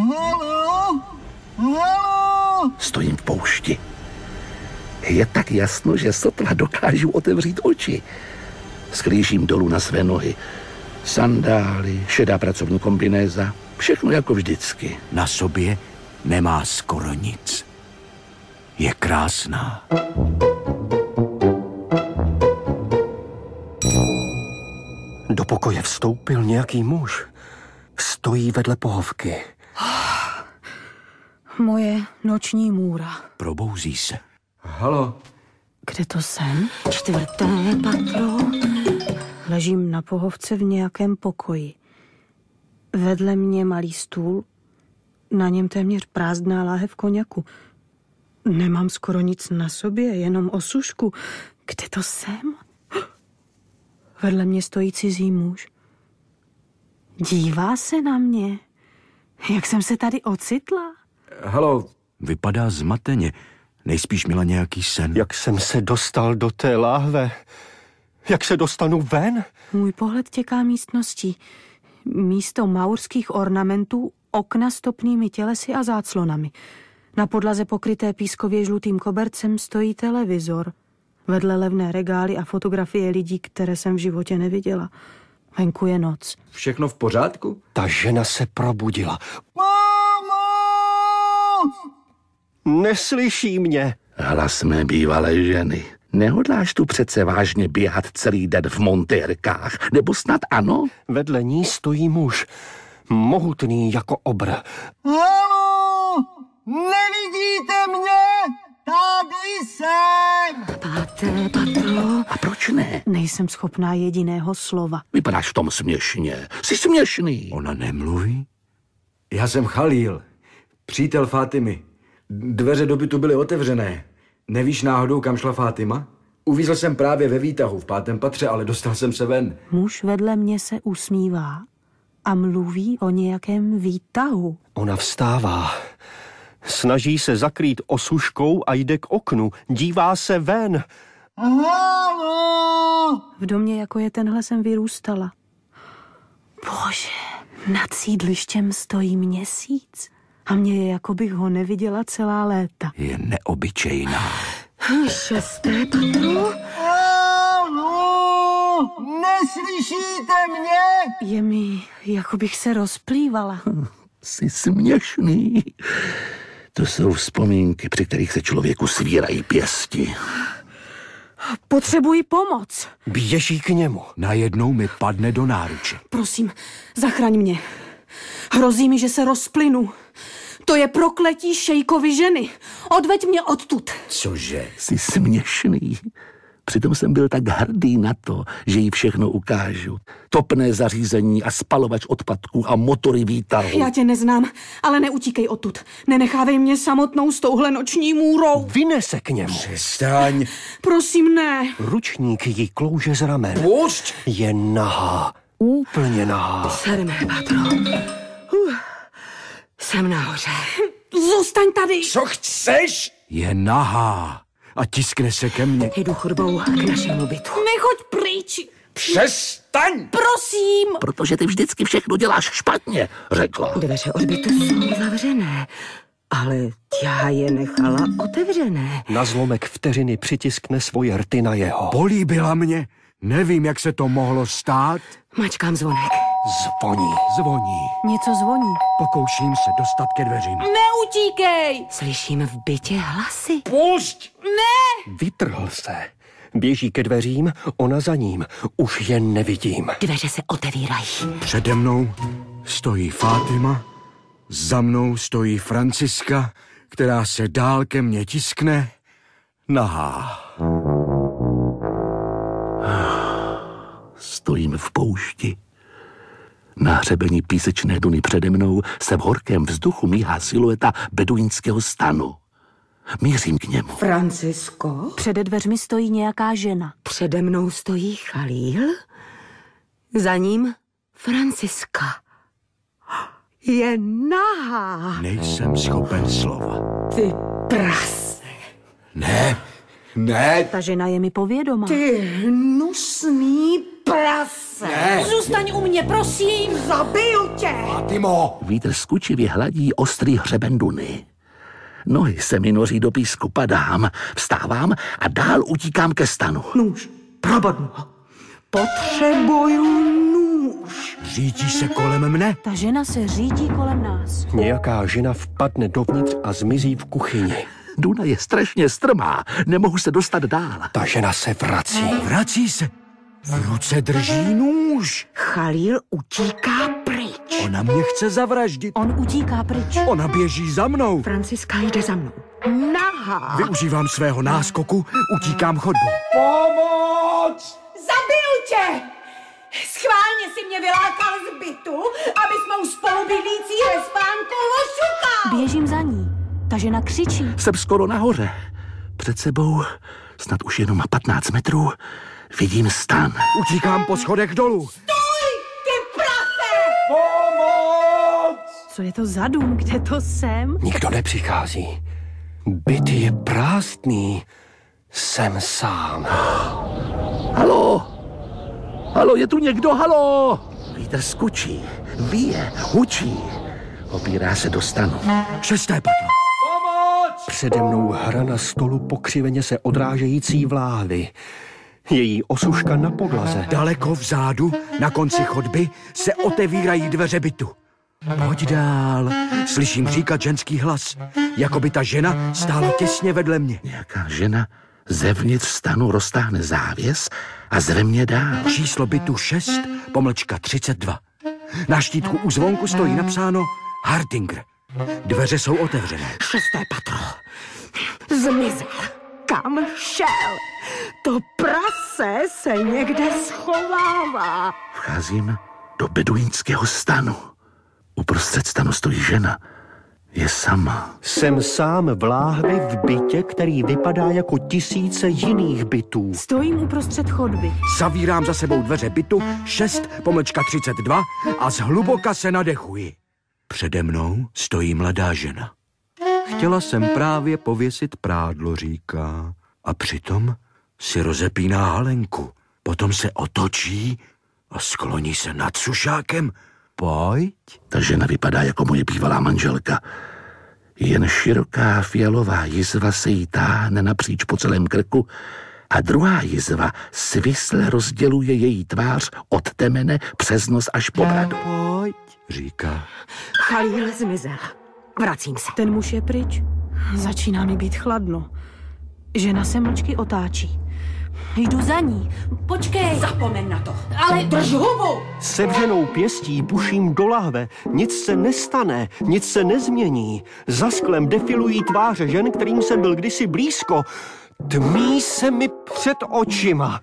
S4: Stojím v poušti. Je tak jasno, že sotva dokážu otevřít oči. Sklížím dolů na své nohy. Sandály, šedá pracovní kombinéza, všechno jako vždycky.
S2: Na sobě nemá skoro nic. Je krásná.
S8: Do pokoje vstoupil nějaký muž. Stojí vedle pohovky.
S9: Moje noční můra.
S2: Probouzí se.
S3: Halo?
S9: Kde to jsem?
S5: 4. patro.
S9: Ležím na pohovce v nějakém pokoji. Vedle mě malý stůl, na něm téměř prázdná láhev koňaku. Nemám skoro nic na sobě, jenom osušku. Kde to jsem? Vedle mě stojí cizí muž. Dívá se na mě. Jak jsem se tady ocitla?
S3: Halo?
S2: Vypadá zmateně. Nejspíš měla nějaký sen.
S8: Jak jsem se dostal do té láhve? Jak se dostanu ven?
S9: Můj pohled těká místností. Místo maurských ornamentů okna s topnými tělesy a záclonami. Na podlaze pokryté pískově žlutým kobercem stojí televizor. Vedle levné regály a fotografie lidí, které jsem v životě neviděla. Venku je noc.
S3: Všechno v pořádku?
S8: Ta žena se probudila. Neslyší mě.
S4: Hlas mé bývalé ženy. Nehodláš tu přece vážně běhat celý den v montérkách, nebo snad ano?
S8: Vedle ní stojí muž, mohutný jako obr.
S11: Halo! Nevidíte mě? Tady jsem!
S4: Patro. A proč ne?
S9: Nejsem schopná jediného slova.
S4: Vypadáš v tom směšně. Jsi směšný.
S2: Ona nemluví? Já jsem Chalíl, přítel Fátimy. Dveře do bytu byly otevřené. Nevíš náhodou, kam šla Fátima? Uvízl jsem právě ve výtahu v 5. patře, ale dostal jsem se ven.
S9: Muž vedle mě se usmívá a mluví o nějakém výtahu.
S8: Ona vstává. Snaží se zakrýt osuškou a jde k oknu. Dívá se ven.
S11: Halo!
S9: V domě, jako je tenhle, jsem vyrůstala. Bože, nad sídlištěm stojí měsíc. A mně je, jako bych ho neviděla celá léta.
S2: Je neobyčejná.
S5: 6. patro.
S11: Halo! Neslyšíte mě?
S9: Je mi, jako bych se rozplývala.
S4: Jsi směšný. To jsou vzpomínky, při kterých se člověku svírají pěsti.
S9: Potřebuji pomoc.
S8: Běží k němu.
S2: Najednou mi padne do náruče.
S7: Prosím, zachraň mě. Hrozí mi, že se rozplynu. To je prokletí šejkovy ženy. Odveď mě odtud.
S2: Cože?
S4: Jsi směšný. Přitom jsem byl tak hrdý na to, že jí všechno ukážu. Topné zařízení a spalovač odpadků a motory výtahu.
S7: Já tě neznám, ale neutíkej odtud. Nenechávej mě samotnou s touhle noční můrou.
S8: Vynese k němu.
S2: Přestaň.
S7: Prosím, ne.
S8: Ručník jí klouže z ramen.
S2: Pusť!
S8: Je nahá. Úplně nahá.
S5: 7. patro. Jsem nahoře.
S7: Zůstaň tady.
S2: Co chceš? Je nahá a tiskne se ke mně.
S5: Jdu chodbou k našemu bytu.
S7: Nechoď pryč.
S2: Přestaň!
S7: Prosím.
S4: Protože ty vždycky všechno děláš špatně, řekla.
S5: Dveře od bytu jsou zavřené, ale já je nechala otevřené.
S8: Na zlomek vteřiny přitiskne svoje rty na jeho.
S2: Políbila mě. Nevím, jak se to mohlo stát.
S5: Mačkám zvonek.
S8: Zvoní.
S2: Zvoní.
S9: Něco zvoní.
S2: Pokouším se dostat ke dveřím.
S7: Neutíkej.
S5: Slyším v bytě hlasy.
S2: Pusť!
S7: Ne.
S8: Vytrhl se. Běží ke dveřím, ona za ním. Už je nevidím.
S5: Dveře se otevírají.
S2: Přede mnou stojí Fátima, za mnou stojí Franciska, která se dál ke mně tiskne, nahá.
S4: Stojím v poušti. Na hřebení písečné duny přede mnou se v horkém vzduchu míhá silueta beduínského stanu. Mířím k němu.
S5: Francisko?
S9: Přede dveřmi stojí nějaká žena.
S5: Přede mnou stojí Chalíl. Za ním Franciska. Je nahá.
S2: Nejsem schopen slova.
S5: Ty prase.
S2: Ne, ne.
S9: Ta žena je mi povědomá.
S5: Ty hnusný prase.
S2: Ne.
S7: Zůstaň u mě, prosím.
S5: Zabiju tě.
S2: Fátimo.
S4: Vítr skučivě hladí ostrý hřeben duny. Nohy se mi noří do písku, padám, vstávám a dál utíkám ke stanu.
S5: Nůž, probodnu ho. Potřebuju nůž.
S2: Řídí se kolem mne?
S9: Ta žena se řídí kolem nás.
S8: Nějaká žena vpadne dovnitř a zmizí v kuchyni.
S4: Duna je strašně strmá, nemohu se dostat dál.
S8: Ta žena se vrací.
S2: Vrací se. V ruce drží nůž.
S5: Chalíl utíká pryč.
S2: Ona mě chce zavraždit.
S9: On utíká pryč.
S2: Ona běží za mnou.
S5: Franciska jde za mnou. Nahá.
S2: Využívám svého náskoku, utíkám chodbou.
S11: Pomoc!
S7: Zabiju tě. Schválně si mě vylákal z bytu, abys mou spolubydlící respánku ošukal.
S9: Běžím za ní. Ta žena křičí.
S4: Jsem skoro nahoře. Před sebou, snad už jenom 15 metrů, vidím stan.
S2: Utíkám po schodech dolů.
S7: Stůj, ty prase!
S11: Pomoc!
S9: Co je to za dům? Kde to jsem?
S8: Nikdo nepřichází. Byt je prázdný. Jsem sám.
S4: Halo? Halo, je tu někdo? Halo? Vítr skučí, víje, hučí. Opírá se do stanu.
S2: 6. patro.
S8: Přede mnou hra na stolu pokřiveně se odrážející vláhy. Její osuška na podlaze.
S2: Daleko vzadu, na konci chodby, se otevírají dveře bytu. Pojď dál. Slyším říkat ženský hlas. jako by ta žena stála těsně vedle mě.
S4: Nějaká žena zevnitř stanu roztáhne závěs a zve mě dál.
S2: Číslo bytu 6-32. Na štítku u zvonku stojí napsáno Hartinger. Dveře jsou otevřené.
S5: 6. patro. Zmizel. Kam šel? To prase se někde schovává.
S4: Vcházím do beduínského stanu. Uprostřed stanu stojí žena. Je sama.
S8: Jsem sám v láhvi v bytě, který vypadá jako tisíce jiných bytů.
S9: Stojím uprostřed chodby.
S2: Zavírám za sebou dveře bytu 6-32 a zhluboka se nadechuji. Přede mnou stojí mladá žena. Chtěla jsem právě pověsit prádlo, říká. A přitom si rozepíná halenku. Potom se otočí a skloní se nad sušákem. Pojď.
S4: Ta žena vypadá jako moje bývalá manželka. Jen široká fialová jizva se jí táhne napříč po celém krku a druhá jizva svisle rozděluje její tvář od temene přes nos až po bradu.
S2: Pojď, říká.
S5: Chalíl zmizel. Vracím se.
S9: Ten muž je pryč. Začíná mi být chladno. Žena se mlčky otáčí.
S10: Jdu za ní. Počkej.
S5: Zapomeň na to.
S10: Ale drž hubu.
S8: Sevřenou pěstí buším do lahve. Nic se nestane, nic se nezmění. Za sklem defilují tváře žen, kterým jsem byl kdysi blízko. Tmí se mi před očima.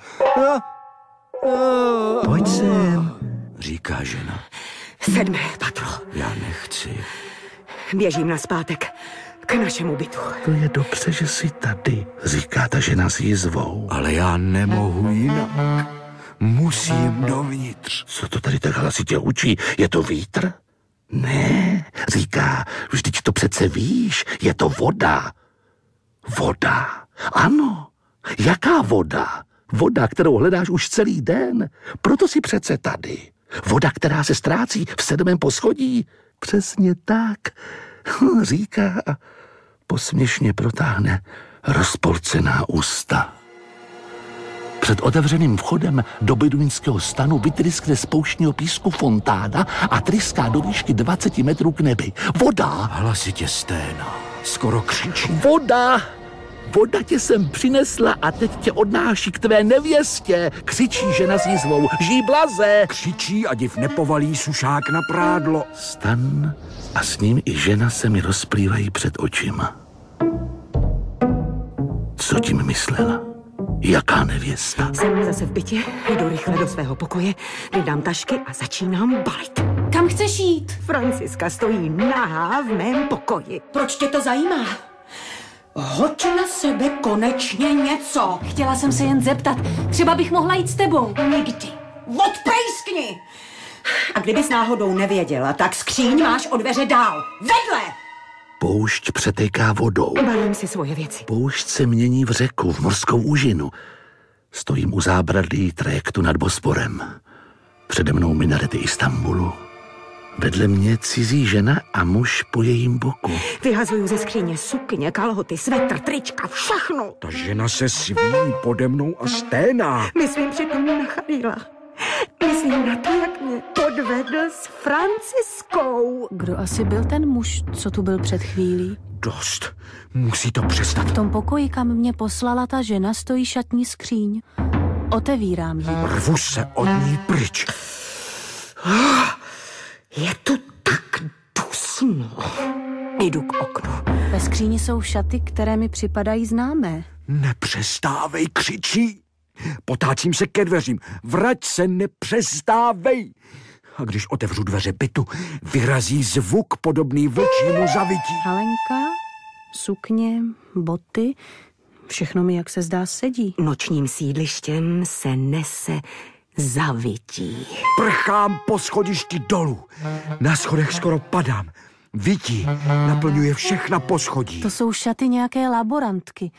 S2: Pojď sem, říká žena.
S5: 7. patro.
S2: Já nechci.
S5: Běžím nazpátek k našemu bytu.
S4: To je dobře, že jsi tady, říká ta žena s jizvou.
S2: Ale já nemohu jinak. Musím dovnitř.
S4: Co to tady tak hlasitě učí? Je to vítr? Ne, říká, vždyť to přece víš, je to voda. Voda, ano. Jaká voda? Voda, kterou hledáš už celý den. Proto si přece tady. Voda, která se ztrácí v 7. poschodí. Přesně tak, říká a posměšně protáhne rozpolcená ústa. Před otevřeným vchodem do beduínského stanu vytryskne z pouštního písku fontána a tryská do výšky 20 metrů k nebi. Voda!
S2: Hlasitě sténa. Skoro křičí.
S4: Voda! Voda tě sem přinesla a teď tě odnáší k tvé nevěstě, křičí žena s jizvou. Žij blaze!
S2: Křičí a div nepovalí sušák na prádlo.
S4: Stan a s ním i žena se mi rozplývají před očima. Co tím myslela? Jaká nevěsta?
S5: Jsem zase v bytě, jdu rychle do svého pokoje, vydám tašky a začínám balit.
S10: Kam chceš jít?
S5: Franciska stojí nahá v mém pokoji.
S10: Proč tě to zajímá? Hoď na sebe konečně něco. Chtěla jsem se jen zeptat, třeba bych mohla jít s tebou.
S5: Nikdy. Odpejskni! A kdybys náhodou nevěděla, tak skříň máš o dveře dál. Vedle!
S4: Poušť přetéká vodou.
S5: Balím si svoje věci.
S4: Poušť se mění v řeku, v morskou úžinu. Stojím u zábradlí trajektu nad Bosporem. Přede mnou minarety Istanbulu. Vedle mě cizí žena a muž po jejím boku.
S5: Vyhazuju ze skříně sukně, kalhoty, svetr, trička, všechno.
S2: Ta žena se sví pode mnou a sténá.
S5: Myslím přitom na Chalíla. Myslím na to, jak mě podvedl s Franciskou.
S10: Kdo asi byl ten muž, co tu byl před chvílí?
S2: Dost. Musí to přestat.
S10: V tom pokoji, kam mě poslala ta žena, stojí šatní skříň. Otevírám ji.
S2: Rvu se od ní pryč.
S5: Je tu tak dusno. Jdu k oknu.
S10: Ve skříni jsou šaty, které mi připadají známé.
S2: Nepřestávej, křičí. Potácím se ke dveřím. Vrať se, nepřestávej. A když otevřu dveře bytu, vyrazí zvuk podobný vlčímu zavití.
S9: Halenka, sukně, boty, všechno mi, jak se zdá, sedí.
S5: Nočním sídlištěm se nese zavití.
S2: Prchám po schodišti dolů. Na schodech skoro padám. Vití naplňuje všechna poschodí.
S10: To jsou šaty nějaké laborantky.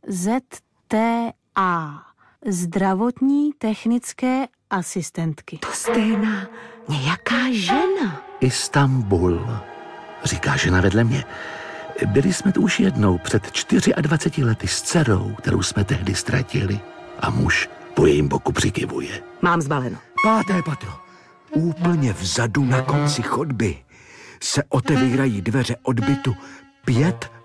S10: ZTA. Zdravotní technické asistentky.
S5: To stejná nějaká žena.
S4: Istanbul, říká žena vedle mě. Byli jsme tu už jednou před 24 lety s dcerou, kterou jsme tehdy ztratili. A muž po jejím boku přikivuje.
S5: Mám zbaleno.
S2: 5. patro. Úplně vzadu na konci chodby se otevírají dveře od bytu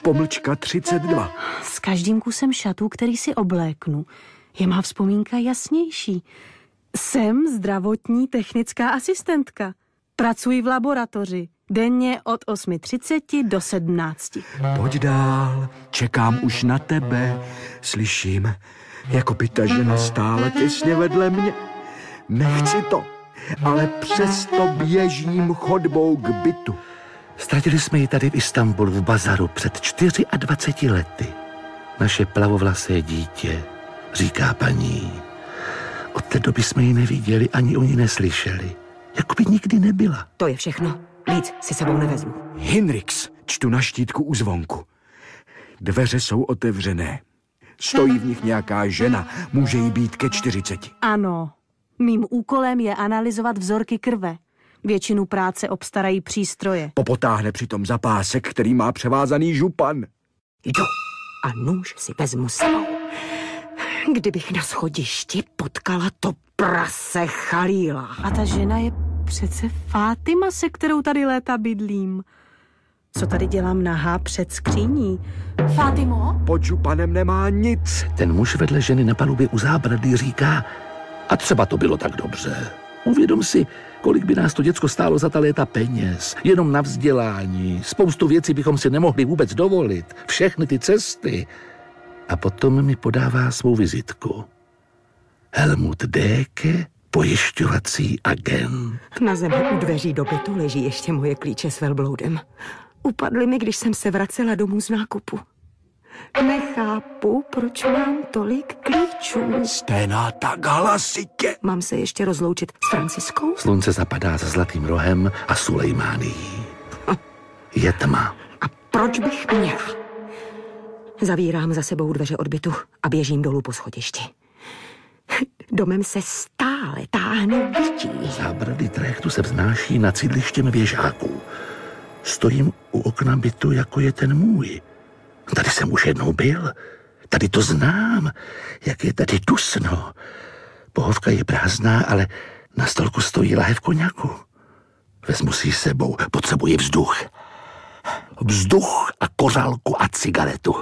S2: 32.
S9: S každým kusem šatů, který si obléknu, je má vzpomínka jasnější. Jsem zdravotní technická asistentka. Pracuji v laboratoři. Denně od 8:30 do 17.
S2: Pojď dál, čekám už na tebe. Slyším, jako by ta žena stála těsně vedle mě. Nechci to, ale přesto běžím chodbou k bytu.
S4: Ztratili jsme ji tady v Istanbulu v bazaru před 24 lety. Naše plavovlasé dítě, říká paní. Od té doby jsme ji neviděli, ani o ní neslyšeli. Jako by nikdy nebyla.
S5: To je všechno. Víc si sebou nevezmu.
S2: Hinrichs, čtu na štítku u zvonku. Dveře jsou otevřené. Stojí v nich nějaká žena. Může jí být ke 40.
S9: Ano. Mým úkolem je analyzovat vzorky krve. Většinu práce obstarají přístroje.
S2: Popotáhne přitom za pásek, který má převázaný župan.
S5: Jdu a nůž si vezmu sebou. Kdybych na schodišti potkala to prase Chalíla.
S9: A ta žena je přece Fátima, se kterou tady léta bydlím. Co tady dělám nahá před skříní? Fátimo?
S2: Pod županem nemá nic.
S4: Ten muž vedle ženy na palubě u zábradlí říká, a třeba to bylo tak dobře. Uvědom si, kolik by nás to děcko stálo za ta léta peněz. Jenom na vzdělání. Spoustu věcí bychom si nemohli vůbec dovolit. Všechny ty cesty. A potom mi podává svou vizitku. Helmut Déke, pojišťovací agent.
S5: Na zemi u dveří do bytu leží ještě moje klíče s velbloudem. Upadly mi, když jsem se vracela domů z nákupu. Nechápu, proč mám tolik klíčů.
S2: Sténa tak hlasitě.
S5: Mám se ještě rozloučit s Franciskou?
S4: Slunce zapadá za Zlatým rohem a Sulejmánií. Je tma.
S5: A proč bych měla? Zavírám za sebou dveře od bytu a běžím dolů po schodišti. Domem se stále táhne bytí.
S4: Zábradlí trajektu se vznáší nad sídlištěm věžáků. Stojím u okna bytu, jako je ten můj. Tady jsem už jednou byl. Tady to znám. Jak je tady dusno. Pohovka je prázdná, ale na stolku stojí lahev koňaku. Vezmu si ji sebou. Potřebuji vzduch. Vzduch a kořálku a cigaretu.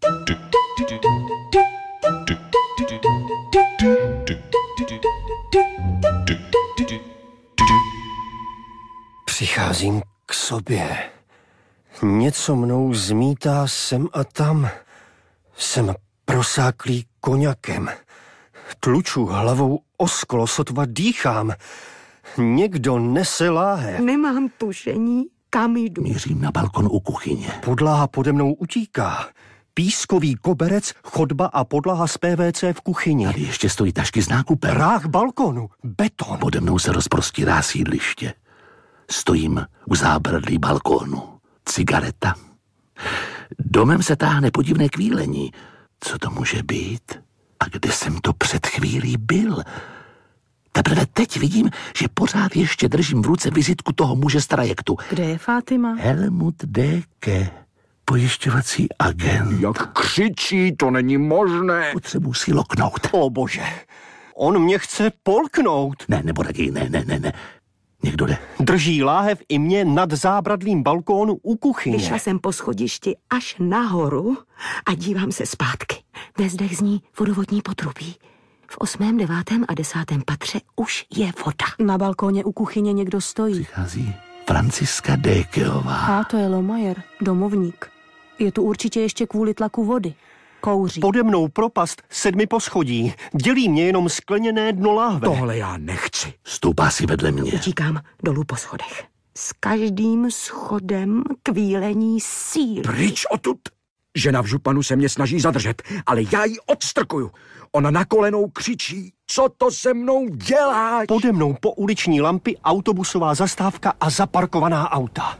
S8: Přicházím k sobě. Něco mnou zmítá sem a tam. Jsem prosáklý koňakem. Tluču hlavou o sklo, sotva dýchám. Někdo nese láhev.
S5: Nemám tušení, kam jdu.
S4: Mířím na balkon u kuchyně.
S8: Podlaha pode mnou utíká. Pískový koberec, chodba a podlaha z PVC v kuchyni.
S4: Tady ještě stojí tašky s nákupem.
S8: Práh balkonu, beton.
S4: Pode mnou se rozprostírá sídliště. Stojím u zábradlí balkónu. Cigareta. Domem se táhne podivné kvílení. Co to může být? A kde jsem to před chvílí byl? Teprve teď vidím, že pořád ještě držím v ruce vizitku toho muže z trajektu.
S9: Kde je Fátima?
S4: Helmut Déke, pojišťovací agent.
S2: Jak křičí, to není možné.
S4: Potřebuji si loknout.
S8: O bože, on mě chce polknout.
S4: Ne, nebo raději ne. Někdo jde.
S8: Drží láhev i mě nad zábradlím balkónu u kuchyně.
S5: Vyšla jsem po schodišti až nahoru a dívám se zpátky. Ve zdech zní vodovodní potrubí. V 8., 9. a 10. patře už je voda.
S9: Na balkóně u kuchyně někdo stojí.
S4: Přichází Franciska Dékeová.
S9: A to je Lomajer, domovník. Je tu určitě ještě kvůli tlaku vody. Kouří.
S8: Pode mnou propast 7 poschodí. Dělí mě jenom skleněné dno láhve.
S2: Tohle já nechci.
S4: Stoupá si vedle mě.
S5: Utíkám dolů po schodech. S každým schodem kvílení síly.
S2: Pryč odtud. Žena v županu se mě snaží zadržet, ale já ji odstrkuju. Ona na kolenou křičí. Co to se mnou děláš?
S8: Pode mnou po uliční lampy autobusová zastávka a zaparkovaná auta.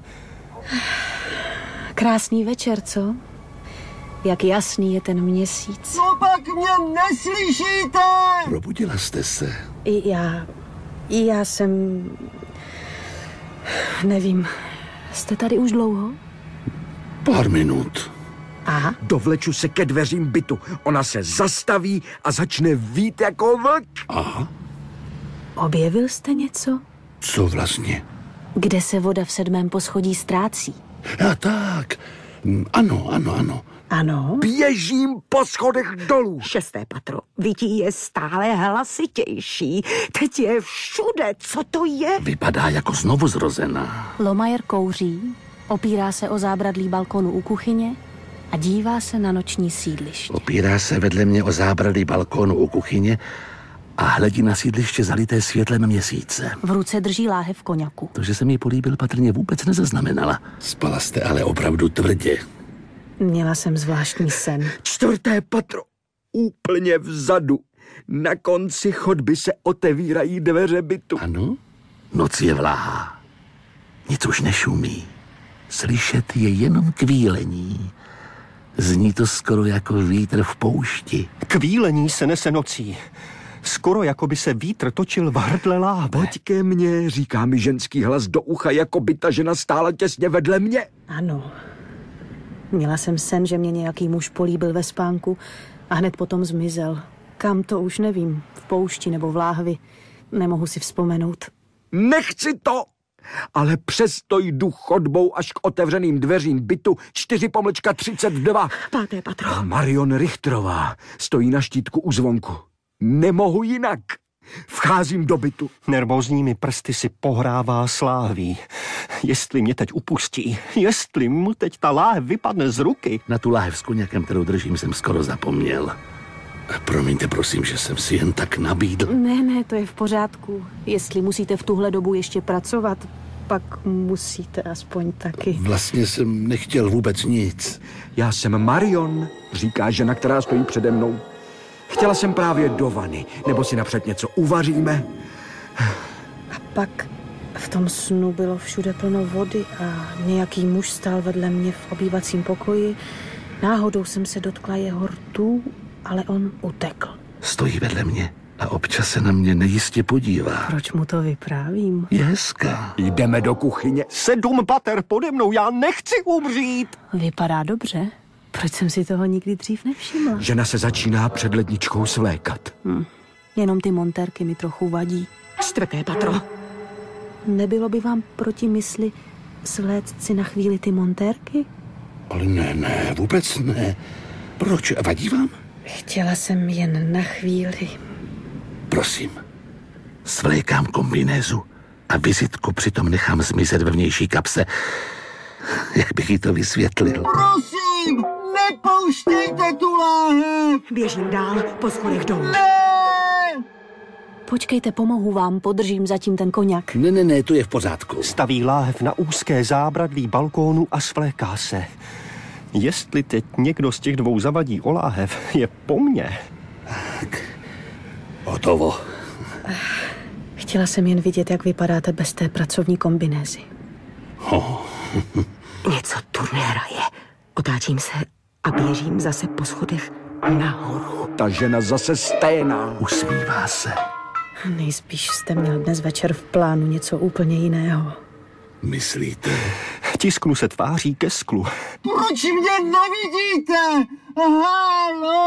S9: Krásný večer, co? Jak jasný je ten měsíc.
S11: No pak mě neslyšíte!
S4: Probudila jste se.
S9: Já jsem... Nevím. Jste tady už dlouho?
S4: Pár minut.
S5: Aha.
S2: Dovleču se ke dveřím bytu. Ona se zastaví a začne vít jako vlk.
S4: Aha.
S9: Objevil jste něco?
S4: Co vlastně?
S9: Kde se voda v 7. poschodí ztrácí?
S4: A tak. Ano.
S9: Ano?
S2: Běžím po schodech dolů.
S5: 6. patro. Vytí je stále hlasitější. Teď je všude. Co to je?
S4: Vypadá jako znovu zrozená.
S10: Lomajer kouří, opírá se o zábradlí balkonu u kuchyně a dívá se na noční sídliště.
S4: Opírá se vedle mě o zábradlí balkonu u kuchyně a hledí na sídliště zalité světlem měsíce.
S10: V ruce drží láhev koňaku.
S4: To, že se mi políbil, patrně vůbec nezaznamenala. Spala jste ale opravdu tvrdě.
S9: Měla jsem zvláštní sen.
S2: 4. patro. Úplně vzadu. Na konci chodby se otevírají dveře bytu.
S4: Ano? Noc je vláhá. Nic už nešumí. Slyšet je jenom kvílení. Zní to skoro jako vítr v poušti.
S8: Kvílení se nese nocí. Skoro jako by se vítr točil v hrdle láhve.
S2: Pojď ke mně, říká mi ženský hlas do ucha, jako by ta žena stála těsně vedle mě.
S9: Ano. Měla jsem sen, že mě nějaký muž políbil ve spánku a hned potom zmizel. Kam, to už nevím. V poušti nebo v láhvi. Nemohu si vzpomenout.
S2: Nechci to! Ale přesto jdu chodbou až k otevřeným dveřím bytu 4:32.
S5: 5. patro.
S2: A Marion Richterová stojí na štítku u zvonku. Nemohu jinak. Vcházím do bytu.
S8: Nervózními prsty si pohrává s láhví. Jestli mě teď upustí, jestli mu teď ta láhev vypadne z ruky.
S4: Na tu láhev s koněkem, kterou držím, jsem skoro zapomněl. Promiňte, prosím, že jsem si jen tak nabídl.
S9: Ne, to je v pořádku. Jestli musíte v tuhle dobu ještě pracovat, pak musíte aspoň taky.
S4: Vlastně jsem nechtěl vůbec nic.
S2: Já jsem Marion, říká žena, která stojí přede mnou. Chtěla jsem právě do vany, nebo si napřed něco uvaříme.
S9: A pak v tom snu bylo všude plno vody a nějaký muž stál vedle mě v obývacím pokoji. Náhodou jsem se dotkla jeho rtů, ale on utekl.
S4: Stojí vedle mě a občas se na mě nejistě podívá.
S9: Proč mu to vyprávím?
S4: Je hezká.
S2: Jdeme do kuchyně.
S8: 7 pater pode mnou, já nechci umřít.
S9: Vypadá dobře. Proč jsem si toho nikdy dřív nevšimla?
S2: Žena se začíná před ledničkou svlékat.
S9: Jenom ty montérky mi trochu vadí.
S5: 4. patro.
S9: Nebylo by vám proti mysli svléct si na chvíli ty montérky?
S4: Ale ne, vůbec ne. Proč? Vadí vám?
S9: Chtěla jsem jen na chvíli.
S4: Prosím, svlékám kombinézu a vizitku přitom nechám zmizet ve vnější kapse. Jak bych jí to vysvětlil?
S11: Prosím, nepouštějte tu láhev!
S5: Běžím dál po schodech dolů.
S11: Ne!
S10: Počkejte, pomohu vám, podržím zatím ten koňak.
S4: Ne, to je v pořádku.
S8: Staví láhev na úzké zábradlí balkónu a svléká se. Jestli teď někdo z těch dvou zavadí o láhev, je po mně.
S4: Tak, hotovo.
S9: Chtěla jsem jen vidět, jak vypadáte bez té pracovní kombinézy.
S5: Něco tu nehraje. Otáčím se a běžím zase po schodech nahoru.
S2: Ta žena zase sténá.
S4: Usmívá se.
S9: Nejspíš jste měl dnes večer v plánu něco úplně jiného.
S4: Myslíte?
S8: Tisknu se tváří ke sklu.
S11: Proč mě nevidíte? Haló!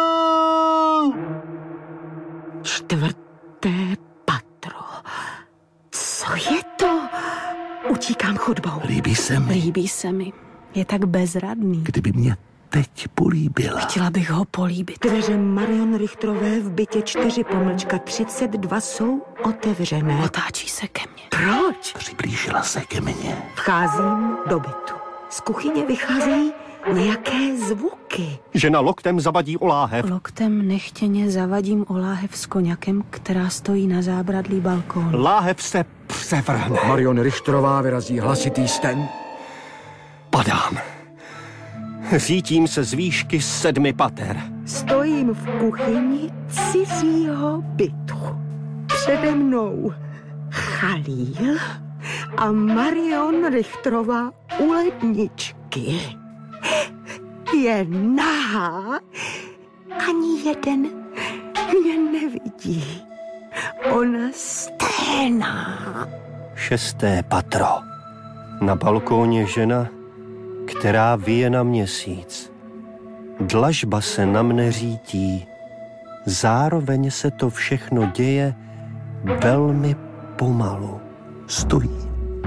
S5: 4. patro. Co je to? Utíkám chodbou.
S4: Líbí se mi.
S9: Líbí se mi. Je tak bezradný.
S4: Kdyby mě teď políbila.
S9: Chtěla bych ho políbit.
S5: Dveře Marion Richterové v bytě 4:32 jsou otevřené.
S9: Otáčí se ke mně.
S5: Proč?
S4: Přiblížila se ke mně.
S5: Vcházím do bytu. Z kuchyně vycházejí nějaké zvuky.
S8: Žena loktem zavadí o láhev.
S9: Loktem nechtěně zavadím o láhev s koňakem, která stojí na zábradlí balkónu.
S8: Láhev se převrhne.
S2: Marion Richterová vyrazí hlasitý sten.
S8: Padám. Řítím se z výšky 7 pater.
S5: Stojím v kuchyni cizího bytu. Přede mnou Chalíl a Marion Richterová u ledničky. Je nahá, ani jeden mě nevidí. Ona sténá.
S8: 6. patro. Na balkóně žena, která vyje na měsíc. Dlažba se na mne řítí. Zároveň se to všechno děje velmi pomalu.
S4: Stojí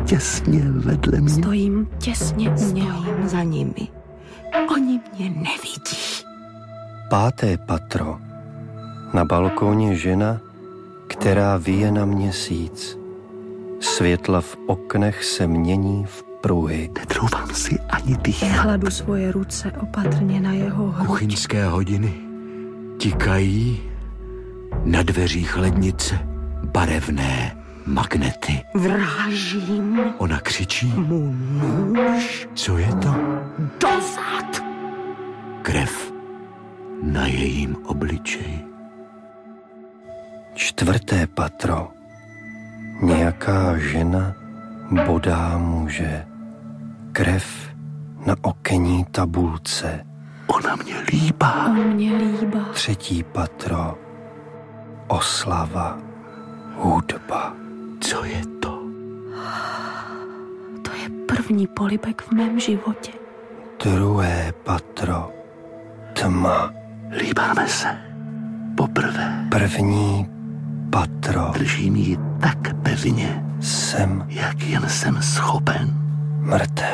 S4: těsně vedle mě.
S9: Stojím těsně u něho.
S5: Stojím za nimi. Oni mě nevidí.
S8: 5. patro. Na balkóně žena, která vyje na měsíc. Světla v oknech se mění v pruhy.
S4: Netroufám si ani dýchat.
S9: Kladu svoje ruce opatrně na jeho hruď.
S2: Kuchyňské hodiny tikají, na dveřích lednice barevné magnety.
S5: Vrážím
S2: Ona křičí.
S5: mu nůž
S2: Co je to?
S5: dozad.
S2: Krev na jejím obličeji.
S8: 4. patro. Nějaká žena bodá muže. Krev na okenní tabulce.
S4: Ona mě líbá.
S9: On mě líbá.
S8: 3. patro. Oslava. Hudba.
S2: Co je to?
S9: To je první polibek v mém životě.
S8: 2. patro. Tma.
S4: Líbáme se. Poprvé.
S8: 1. patro.
S4: Držím ji tak pevně,
S8: Jsem
S4: jak jen jsem schopen.
S8: mrtev.